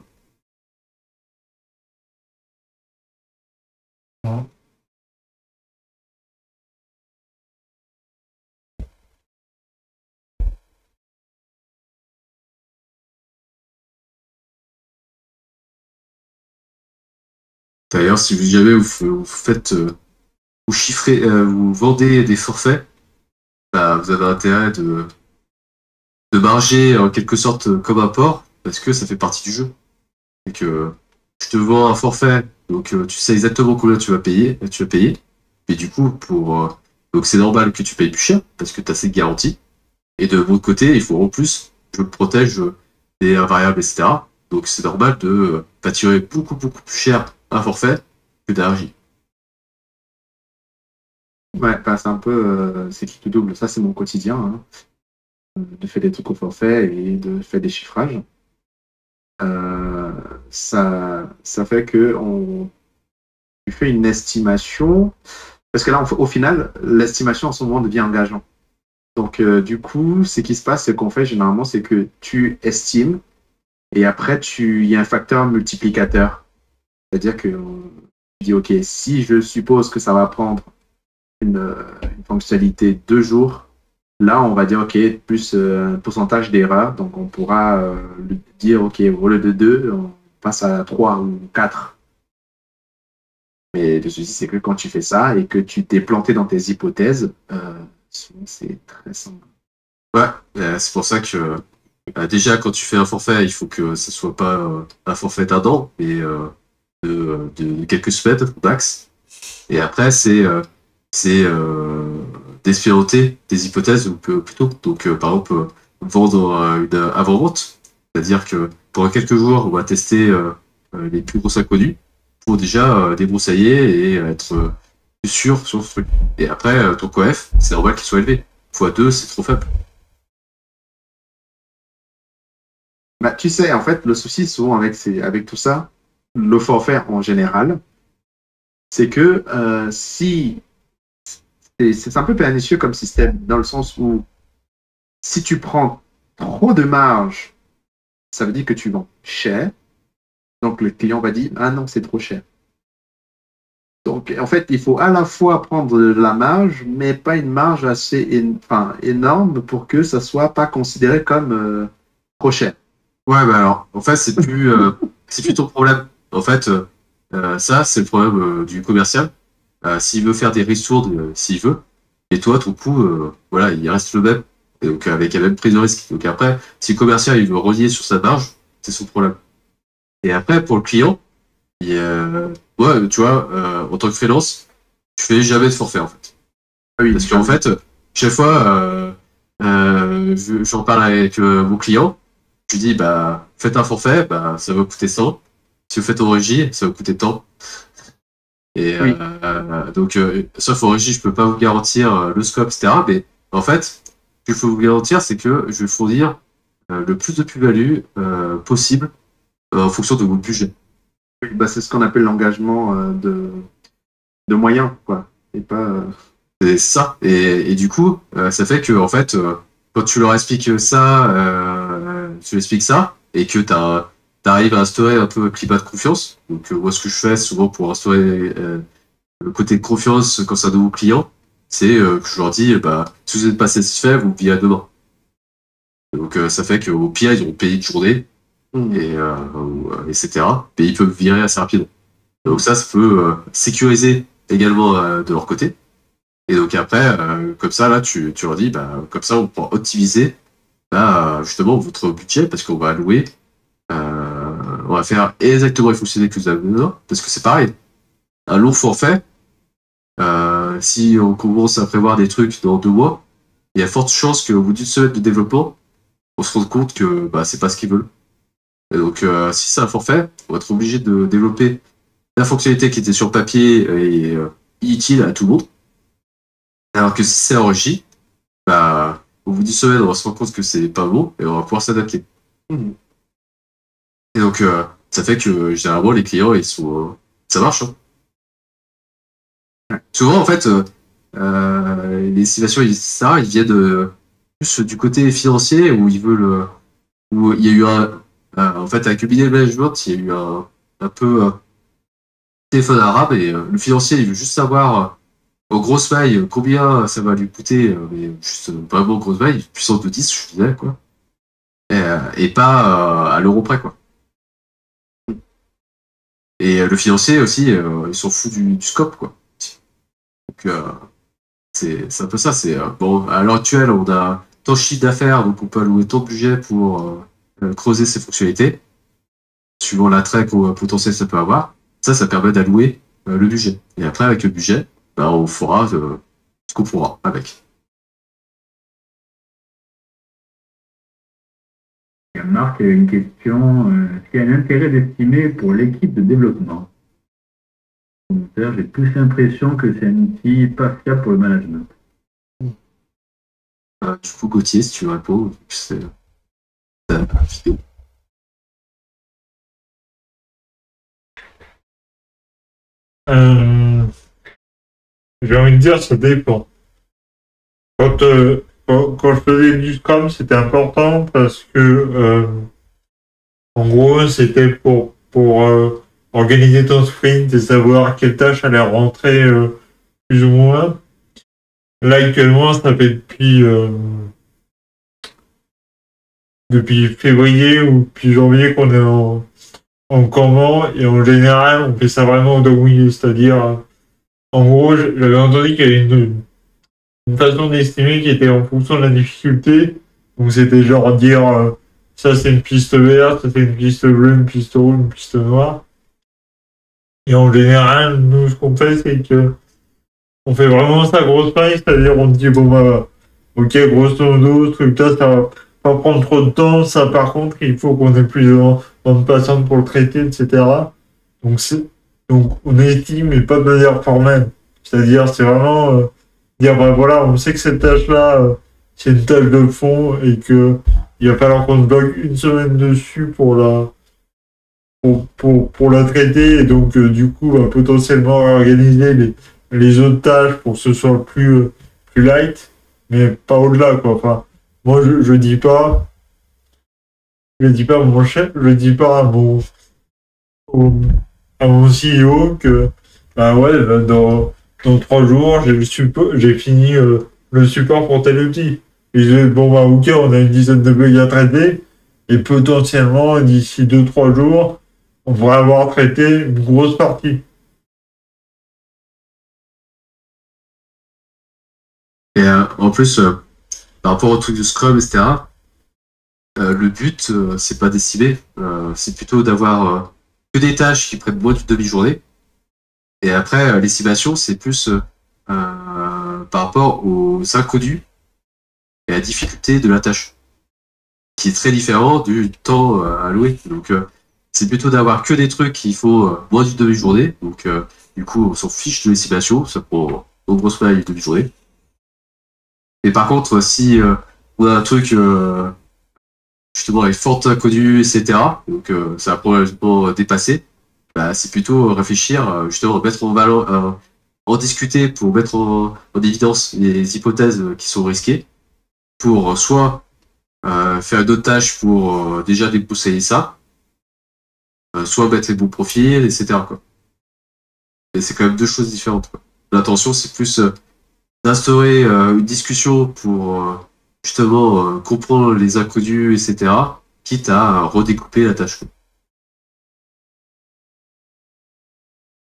D'ailleurs, si vous jamais vous, f- vous faites, euh, vous chiffrez, euh, vous vendez des forfaits, bah, vous avez intérêt de, de marger en quelque sorte euh, comme apport, parce que ça fait partie du jeu. Et que je te vends un forfait, donc euh, tu sais exactement combien tu vas payer, tu vas payer. Et du coup, pour euh, donc c'est normal que tu payes plus cher, parce que tu as cette garantie. Et de l'autre côté, il faut en plus, je me protège des variables, et cetera. Donc c'est normal de euh, facturer beaucoup beaucoup plus cher un forfait que d'énergie. Ouais, bah, c'est un peu, euh, c'est qui tout double. Ça, c'est mon quotidien, hein, de faire des trucs au forfait et de faire des chiffrages. Euh, ça, ça fait que on tu fais une estimation, parce que là, on- au final, l'estimation en ce moment devient engageant. Donc, euh, du coup, ce qui se passe, ce qu'on fait généralement, c'est que tu estimes et après, tu, il y a un facteur multiplicateur. C'est-à-dire que euh, tu dis, OK, si je suppose que ça va prendre une, euh, une fonctionnalité deux jours, là, on va dire, OK, plus euh, un pourcentage d'erreur. Donc, on pourra euh, lui dire, OK, au lieu de deux, on passe à trois ou quatre. Mais le souci, c'est que quand tu fais ça et que tu t'es planté dans tes hypothèses, euh, souvent, c'est très simple. Ouais, euh, c'est pour ça que euh, déjà quand tu fais un forfait, il faut que ce soit pas euh, un forfait d'un an, mais euh, de, de quelques semaines max. Et après, c'est euh, c'est euh, d'expérimenter des hypothèses ou peu- plutôt. Donc, euh, par exemple, euh, vendre euh, une avant-vente, c'est-à-dire que pendant quelques jours, on va tester euh, euh, les plus gros inconnus pour déjà euh, débroussailler et être euh, plus sûr sur ce truc. Et après, euh, ton coef, c'est normal qu'il soit élevé. fois deux, c'est trop faible. Bah, tu sais, en fait, le souci souvent avec, ces, avec tout ça, le forfait en général, c'est que euh, si c'est c'est un peu pernicieux comme système, dans le sens où si tu prends trop de marge, ça veut dire que tu vends cher. Donc le client va dire, ah non, c'est trop cher. Donc en fait, il faut à la fois prendre de la marge, mais pas une marge assez é- enfin, énorme pour que ça soit pas considéré comme euh, trop cher. Ouais, bah alors, en fait, c'est plus, euh, c'est plus ton problème. En fait, euh, euh, ça, c'est le problème euh, du commercial. Euh, s'il veut faire des ristournes, euh, s'il veut, et toi, ton coût, euh, voilà, il reste le même. Et donc, avec la même prise de risque. Donc après, si le commercial, il veut relier sur sa marge, c'est son problème. Et après, pour le client, il, euh, ouais, tu vois, euh, en tant que freelance, tu fais jamais de forfait, en fait. Ah oui, Parce qu'en fait, chaque fois, euh, euh, je- j'en parle avec euh, mon client, je lui dis, bah, faites un forfait, bah, ça va coûter cent. Si vous faites en régie, ça va coûter tant. Et Oui. euh, donc, euh, sauf en régie, je peux pas vous garantir euh, le scope, et cetera. Mais en fait, ce qu'il faut vous garantir, c'est que je vais fournir euh, le plus de plus-value euh, possible euh, en fonction de votre budget. oui, bah, c'est ce qu'on appelle l'engagement euh, de, de moyens, quoi. Et pas. euh, C'est ça. Et, et du coup, euh, ça fait que, en fait, euh, quand tu leur expliques ça, euh, tu leur expliques ça, et que tu arrives à instaurer un peu un climat de confiance. Donc, euh, moi, ce que je fais souvent pour instaurer euh, le côté de confiance quand c'est un nouveau client, c'est euh, que je leur dis, bah, si vous n'êtes pas satisfait, vous me virez demain. Donc, euh, ça fait qu'au pire, ils ont payé une journée, hmm. et, euh, ou, euh, et cetera. Et ils peuvent virer assez rapidement. Donc ça, ça peut euh, sécuriser également euh, de leur côté. Et donc après, euh, comme ça, là, tu, tu leur dis, bah, comme ça, on pourra optimiser bah, justement votre budget parce qu'on va allouer, euh, on va faire exactement les fonctionnalités que vous avez besoin, parce que c'est pareil. Un long forfait, euh, si on commence à prévoir des trucs dans deux mois, il y a forte chance qu'au bout d'une semaine de développement, on se rende compte que bah, c'est pas ce qu'ils veulent. Et donc, euh, si c'est un forfait, on va être obligé de développer la fonctionnalité qui était sur papier et euh, inutile à tout le monde. Alors que si c'est enrichi, bah, au bout d'une semaine, on va se rendre compte que c'est pas bon et on va pouvoir s'adapter. Mhm. Et donc, euh, ça fait que généralement, les clients, ils sont. Euh, ça marche. Hein. Souvent, en fait, euh, euh, les estimations, et cetera, ils viennent euh, plus du côté financier où ils veulent. Euh, où il y a eu un. Euh, en fait, avec le bidet management, il y a eu un, un peu euh, téléphone arabe et euh, le financier, il veut juste savoir. Euh, en grosse maille, combien ça va lui coûter, euh, mais juste euh, vraiment grosse maille, puissance de dix, je disais, quoi. Et, euh, et pas euh, à l'euro près, quoi. Et euh, le financier aussi, euh, ils s'en foutent du, du scope, quoi. Donc, euh, c'est c'est un peu ça. C'est euh, bon, à l'heure actuelle, on a tant de chiffre d'affaires, donc on peut allouer tant de budget pour euh, euh, creuser ces fonctionnalités, suivant l'attrait qu'on potentiel ça peut avoir. Ça, ça permet d'allouer euh, le budget. Et après, avec le budget, bah, on fera euh, ce qu'on pourra avec. Il y a Marc qui a une question. Euh, Est-ce qu'il y a un intérêt d'estimer pour l'équipe de développement? Commentaire, j'ai plus l'impression que c'est un outil pas fiable pour le management. Euh, du coup, Gauthier, si tu réponds, c'est c'est la vidéo. Euh, j'ai envie de dire, ça dépend. Quand, euh, quand, quand je faisais du Scrum, c'était important parce que, euh, en gros, c'était pour, pour euh, organiser ton sprint et savoir quelle tâche allait rentrer euh, plus ou moins. Là, actuellement, ça fait depuis, euh, depuis février ou depuis janvier qu'on est en, en Kanban et en général, on fait ça vraiment au dogwheel, c'est-à-dire, en gros, j'avais entendu qu'il y avait une, une façon d'estimer qui était en fonction de la difficulté. Donc c'était genre dire euh, ça c'est une piste verte, ça c'est une piste bleue, une piste rouge, une piste noire. Et en général, nous ce qu'on fait c'est que on fait vraiment ça grosse paille, c'est-à-dire on dit bon bah ok grosso modo ce truc-là ça va pas prendre trop de temps, ça par contre il faut qu'on ait plus de bande passante pour le traiter, et cetera. Donc c'est donc on estime mais pas de manière formelle. C'est-à-dire c'est vraiment euh, dire bah voilà on sait que cette tâche-là euh, c'est une tâche de fond et que il va falloir qu'on se bloque une semaine dessus pour la pour, pour, pour la traiter et donc euh, du coup bah, potentiellement organiser les, les autres tâches pour que ce soit plus euh, plus light mais pas au-delà quoi. Enfin moi je, je dis pas je dis pas à mon chef, je dis pas à mon au- à mon C E O que bah ouais bah, dans dans trois jours j'ai le support j'ai fini euh, le support pour tel outil. Et je dis, bon bah ok on a une dizaine de bugs à traiter et potentiellement d'ici deux trois jours on pourrait avoir traité une grosse partie. Et euh, en plus, euh, par rapport au truc de Scrum, et cetera, euh, le but, euh, c'est pas d'estimer, euh, c'est plutôt d'avoir euh, que des tâches qui prennent moins d'une demi-journée. Et après, euh, l'estimation, c'est plus euh, euh, par rapport aux inconnus et à la difficulté de la tâche, qui est très différent du temps euh, alloué. Donc, euh, c'est plutôt d'avoir que des trucs qu'il faut euh, moins d'une demi-journée. Donc, euh, du coup, on s'en fiche de l'estimation, ça prend en grosse maille une demi-journée. Et par contre, si euh, on a un truc euh, justement avec forte inconnue, et cetera, donc euh, ça va probablement dépasser, bah, c'est plutôt réfléchir, euh, justement, mettre en valeur, euh, en discuter pour mettre en, en évidence les hypothèses qui sont risquées, pour soit euh, faire d'autres tâches pour euh, déjà dépousser ça, euh, soit mettre les bons profils, et cetera. Quoi. Et c'est quand même deux choses différentes. Quoi. L'intention, c'est plus euh, d'instaurer euh, une discussion pour euh, justement euh, comprendre les inconnus, et cetera, quitte à redécouper la tâche.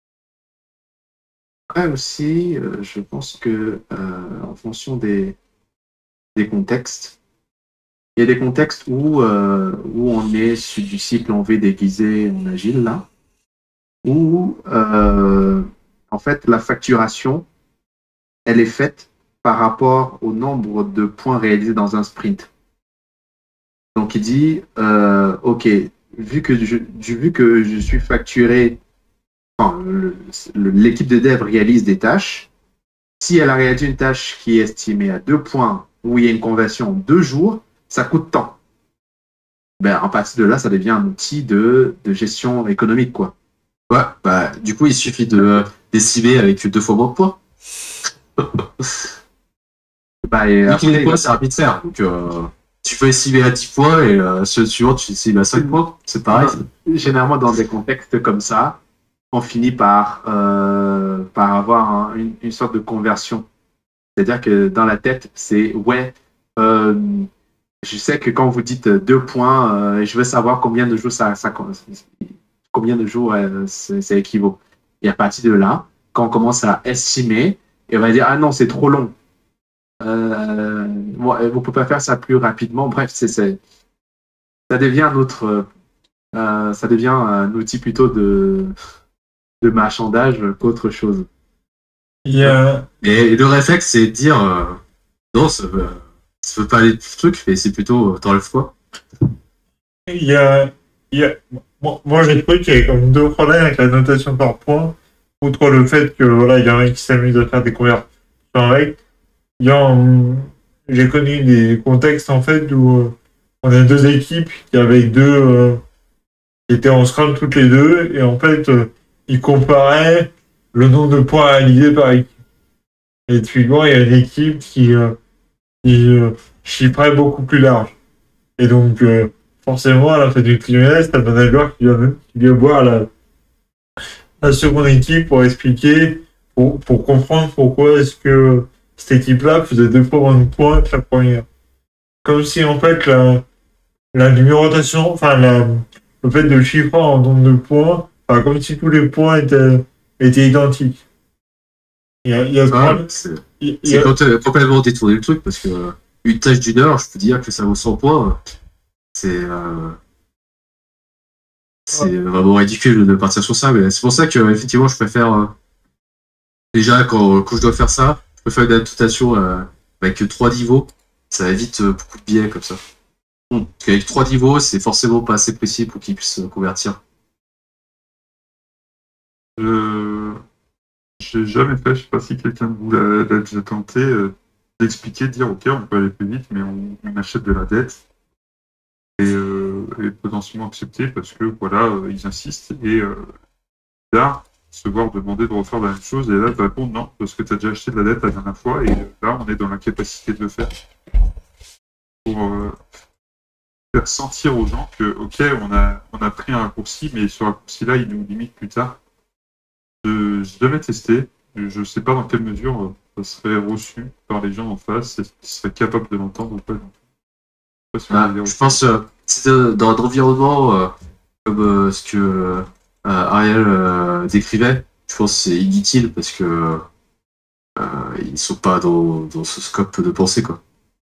Après aussi, euh, je pense que euh, en fonction des, des contextes, il y a des contextes où, euh, où on est sur du cycle en V déguisé en agile, là, où euh, en fait la facturation, elle est faite par rapport au nombre de points réalisés dans un sprint. Donc il dit, euh, ok, vu que je, du- vu que je suis facturé, enfin, le- le- l'équipe de dev réalise des tâches, si elle a réalisé une tâche qui est estimée à deux points, où il y a une conversion en deux jours, ça coûte tant. Ben, à partir de là, ça devient un outil de, de gestion économique, quoi. Ouais, bah, du coup, il suffit de euh, d'estimer avec deux fois moins de points. Bah, et Vu que les après, points, c'est arbitraire. Donc, euh, tu peux estimer à dix points et euh, celui suivant, tu estimes à cinq points. C'est pareil. généralement, dans des contextes comme ça, on finit par, euh, par avoir un- une, une sorte de conversion. C'est-à-dire que dans la tête, c'est ouais, euh, je sais que quand vous dites deux points, euh, je veux savoir combien de jours ça, ça combien de jours euh, c'est c'est équivaut. Et à partir de là, quand on commence à estimer, et on va dire ah non, c'est trop long. Euh, bon, vous ne pouvez pas faire ça plus rapidement. Bref, c'est, c'est, ça devient un autre, euh, ça devient un outil plutôt de, de marchandage qu'autre chose. Il y a, Et le réflexe, c'est de dire euh, non, ça veut, ça veut pas aller de truc, mais c'est plutôt euh, t'enlèves quoi. il y a, il y a, moi, moi, j'ai trouvé qu'il y avait comme deux problèmes avec la notation par points. Outre le fait que voilà, il y en a qui s'amusent à faire des conversions avec. Il y a, hum, j'ai connu des contextes en fait où euh, on a deux équipes qui avaient deux, euh, qui étaient en Scrum toutes les deux et en fait euh, ils comparaient le nombre de points réalisés par équipe. Et typiquement, il y a une équipe qui, euh, qui euh, chiffrait beaucoup plus large. Et donc, euh, forcément, à la fin du trimestre, t'as le manager qui vient, qui vient voir la, la seconde équipe pour expliquer, pour, pour comprendre pourquoi est-ce que cette équipe-là faisait deux fois moins de points que la première. Comme si, en fait, la, la numérotation, enfin, la, le fait de chiffrer en nombre de points, enfin, comme si tous les points étaient, étaient identiques. Il y a, il y a, Ah, il c'est y a- il y c'est a- quand, euh, complètement détourné le truc parce que euh, une tâche d'une heure, je peux dire que ça vaut cent points. C'est euh, c'est vraiment ridicule de partir sur ça, mais c'est pour ça que euh, effectivement, je préfère euh, déjà quand, quand je dois faire ça, je préfère une adaptation euh, avec trois niveaux. Ça évite euh, beaucoup de biais comme ça. Parce qu'avec trois niveaux, c'est forcément pas assez précis pour qu'ils puissent euh, convertir. Je j'ai jamais fait, je sais pas si quelqu'un de vous l'a l'a déjà tenté, euh, d'expliquer, de dire ok, on peut aller plus vite, mais on, on achète de la dette et, euh, et potentiellement accepter parce que voilà, euh, ils insistent et euh, là, se voir demander de refaire la même chose et là, tu réponds non, parce que tu as déjà acheté de la dette la dernière fois et euh, là, on est dans l'incapacité de le faire pour euh, faire sentir aux gens que ok, on a, on a pris un raccourci, mais ce raccourci-là, il nous limite plus tard. Je n'ai jamais testé. Je ne sais pas dans quelle mesure euh, ça serait reçu par les gens en face, est-ce qu'ils seraient capables de l'entendre ou pas. Je sais pas si vous Ah, avez des je retours. pense euh, c'est euh, dans un environnement euh, comme euh, ce que euh, Ariel euh, décrivait, je pense que c'est inutile parce que euh, ils sont pas dans, dans ce scope de pensée quoi.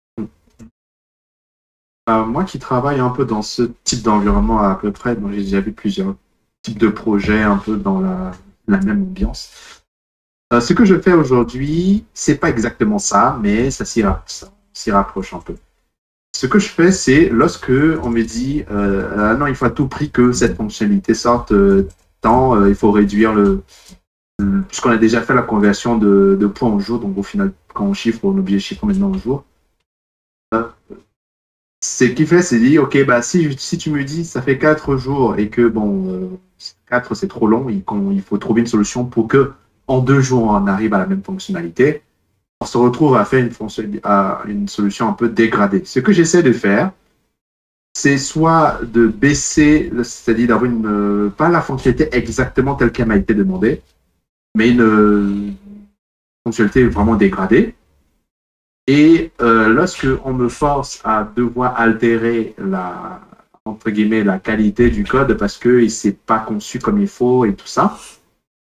Euh, moi qui travaille un peu dans ce type d'environnement à peu près, donc j'ai déjà vu plusieurs types de projets un peu dans la, la même ambiance. Euh, ce que je fais aujourd'hui, c'est pas exactement ça, mais ça s'y ra- ça s'y rapproche un peu. Ce que je fais, c'est lorsque on me dit euh, ah non, il faut à tout prix que cette fonctionnalité sorte, euh, tant euh, il faut réduire le, le- puisqu'on a déjà fait la conversion de, de points en jour, donc au final, quand on chiffre, on est obligé de chiffrer maintenant en jour. Euh, Ce qu'il fait, c'est dire, ok, bah si, je- si tu me dis ça fait quatre jours et que bon, euh, quatre c'est trop long, il, qu'on- il faut trouver une solution pour que en deux jours on arrive à la même fonctionnalité. On se retrouve à faire une, fonction- à une solution un peu dégradée. Ce que j'essaie de faire, c'est soit de baisser, le- c'est-à-dire d'avoir une, euh, pas la fonctionnalité exactement telle qu'elle m'a été demandée, mais une euh, fonctionnalité vraiment dégradée. Et euh, lorsque on me force à devoir altérer la, entre guillemets, la qualité du code parce qu'il ne s'est pas conçu comme il faut et tout ça,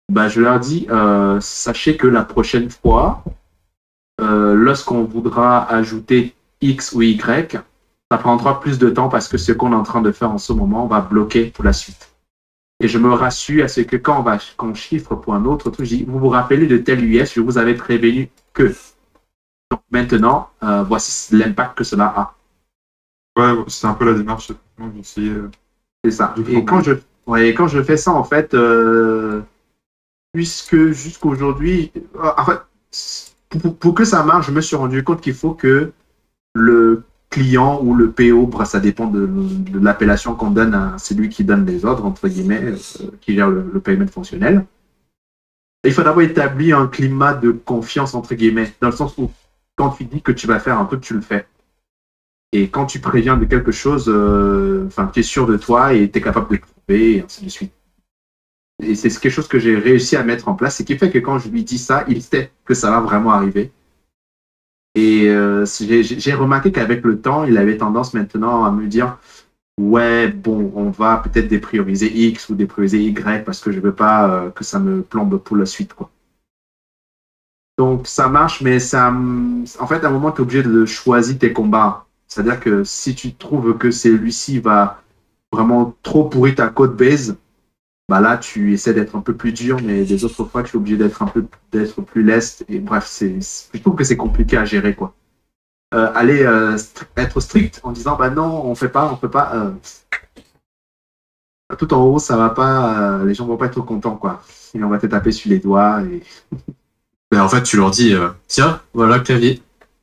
bah, je leur dis, euh, sachez que la prochaine fois, euh, lorsqu'on voudra ajouter X ou Y, ça prendra plus de temps parce que ce qu'on est en train de faire en ce moment va bloquer pour la suite. Et je me rassure à ce que quand on, va, quand on chiffre pour un autre truc, je dis, vous vous rappelez de tel U S, je vous avais prévenu que. Donc maintenant, euh, voici l'impact que cela a. Ouais, c'est un peu la démarche effectivement, que j'ai essayé. euh, C'est ça. de Et quand je, ouais, et quand je fais ça, en fait, euh, puisque jusqu'aujourd'hui, euh, en fait, pour, pour que ça marche, je me suis rendu compte qu'il faut que le client ou le P O, bref, ça dépend de, de l'appellation qu'on donne à celui qui donne les ordres, entre guillemets, euh, qui gère le, le paiement fonctionnel. Il faut d'abord établir un climat de confiance, entre guillemets, dans le sens où quand tu dis que tu vas faire un truc, tu le fais. Et quand tu préviens de quelque chose, euh, enfin, tu es sûr de toi et tu es capable de le prouver, et ainsi de suite. Et c'est quelque chose que j'ai réussi à mettre en place, et qui fait que quand je lui dis ça, il sait que ça va vraiment arriver. Et euh, j'ai j'ai remarqué qu'avec le temps, il avait tendance maintenant à me dire ouais, bon, on va peut-être déprioriser X ou déprioriser Y parce que je veux pas euh, que ça me plombe pour la suite, quoi. Donc ça marche, mais ça, en fait, à un moment, tu es obligé de choisir tes combats. C'est-à-dire que si tu trouves que celui-ci va vraiment trop pourrir ta code base, bah là, tu essaies d'être un peu plus dur, mais des autres fois, tu es obligé d'être un peu d'être plus leste. Et bref, c'est, je trouve que c'est compliqué à gérer, quoi. Euh, aller euh, stri- être strict en disant bah non, on fait pas, on fait pas. Euh, tout en haut, ça va pas, euh, les gens vont pas être contents, quoi. Et on va te taper sur les doigts. Et... Ben, en fait, tu leur dis, euh, tiens, voilà le clavier.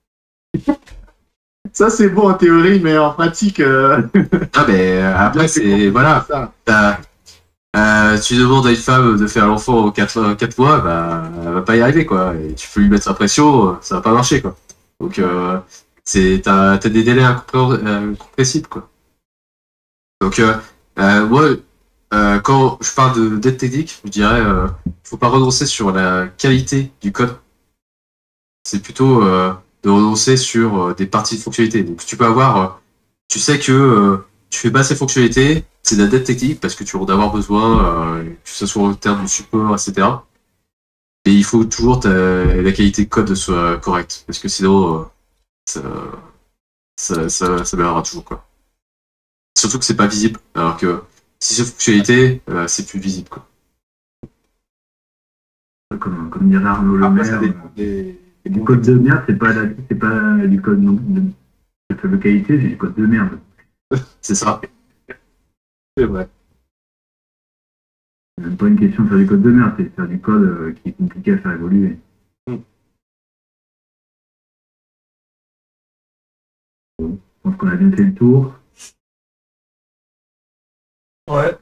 Ça, c'est bon en théorie, mais en pratique. Euh... Ah, ben, euh, après, c'est, voilà, ça. t'as- euh, tu demandes à une femme de faire l'enfant en quatre, quatre mois, bah, elle va pas y arriver, quoi. Et tu peux lui mettre la pression, ça va pas marcher, quoi. Donc, euh, c'est, t'as, t'as des délais incompré- euh, incompressibles, quoi. Donc, euh, euh, moi, euh, quand je parle de d'aide technique, je dirais, euh, faut pas renoncer sur la qualité du code. C'est plutôt euh, de renoncer sur euh, des parties de fonctionnalités. Donc, tu peux avoir, euh, tu sais que euh, tu fais pas ces fonctionnalités, c'est de la dette technique parce que tu vas en avoir besoin, euh, que ce soit en termes de support, et cetera. Et il faut toujours que la qualité de code soit correcte parce que sinon, euh, ça, ça, ça, ça m'aidera toujours, quoi. Surtout que c'est pas visible, alors que si c'est fonctionnalité, euh, c'est plus visible, quoi. Comme, comme dirait Arnaud Le Après, ça Maire, dépend euh, des, des du code de merde, c'est pas, la- c'est pas du code non, de, de faible qualité, c'est du code de merde. C'est ça. C'est vrai. C'est même pas une question de faire du code de merde, c'est de faire du code euh, qui est compliqué à faire évoluer. Mm. Bon, je pense qu'on a bien fait le tour. Ouais.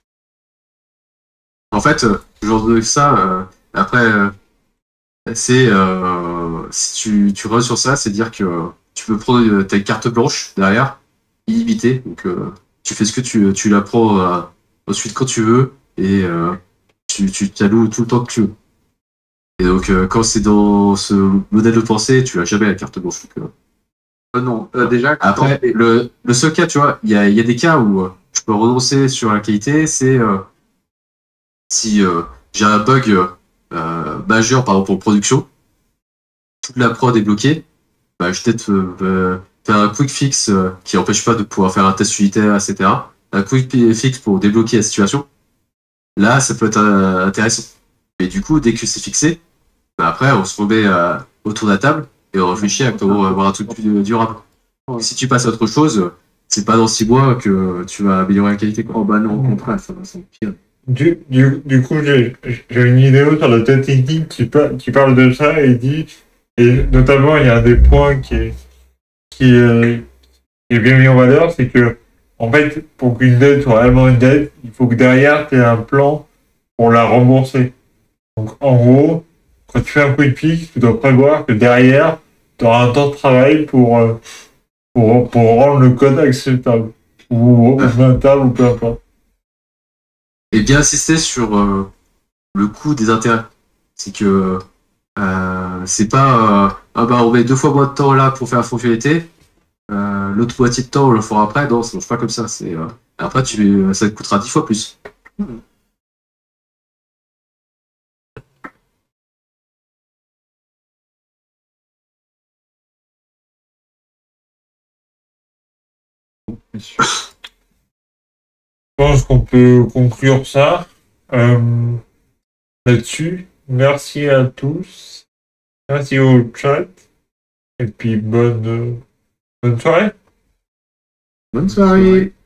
En fait, euh, genre de ça, euh, après, euh, c'est euh, si tu, tu reviens sur ça, c'est dire que euh, tu peux prendre euh, ta carte blanche derrière, illimitée. Donc, euh, tu fais ce que tu, tu la prends euh, ensuite quand tu veux et euh, tu, tu t'alloues tout le temps que tu veux. Et donc, euh, quand c'est dans ce modèle de pensée, tu as jamais la carte blanche. Donc, euh, Euh, non, euh, déjà. après, quand- le, le seul cas, tu vois, il y a, il y a des cas où euh, je peux renoncer sur la qualité, c'est euh, si euh, j'ai un bug euh, euh, majeur, par exemple en production, toute la prod est bloquée, bah, je vais peut-être euh, euh, faire un quick fix euh, qui empêche pas de pouvoir faire un test unitaire, et cetera. Un quick fix pour débloquer la situation. Là, ça peut être euh, intéressant. Et du coup, dès que c'est fixé, bah, après, on se remet euh, autour de la table et on réfléchit à comment avoir un truc plus durable. Si tu passes à autre chose, c'est pas dans six mois que tu vas améliorer la qualité, quoi. Oh bah non, au contraire, ça va s'empirer. Du, du, du coup, j'ai j'ai une vidéo sur la tête technique qui, pa- qui parle de ça et dit, et notamment, il y a un des points qui est, qui est, qui est bien mis en valeur, c'est que, en fait, pour qu'une dette soit réellement une dette, il faut que derrière, tu aies un plan pour la rembourser. Donc, en gros, quand tu fais un quick fix, tu dois prévoir que derrière, tu auras un temps de travail pour, euh, pour, pour rendre le code acceptable, ou, ou maintenable, ou peu importe. Et bien insister sur euh, le coût des intérêts. C'est que euh, c'est pas euh, ah bah on met deux fois moins de temps là pour faire la fonctionnalité, euh, l'autre moitié de temps on le fera après. Non, ça marche pas comme ça. C'est euh, après tu ça te coûtera dix fois plus. là-dessus. Je pense qu'on peut conclure ça euh, là-dessus. Merci à tous. Merci au chat. Et puis bonne, bonne soirée. Bonne soirée.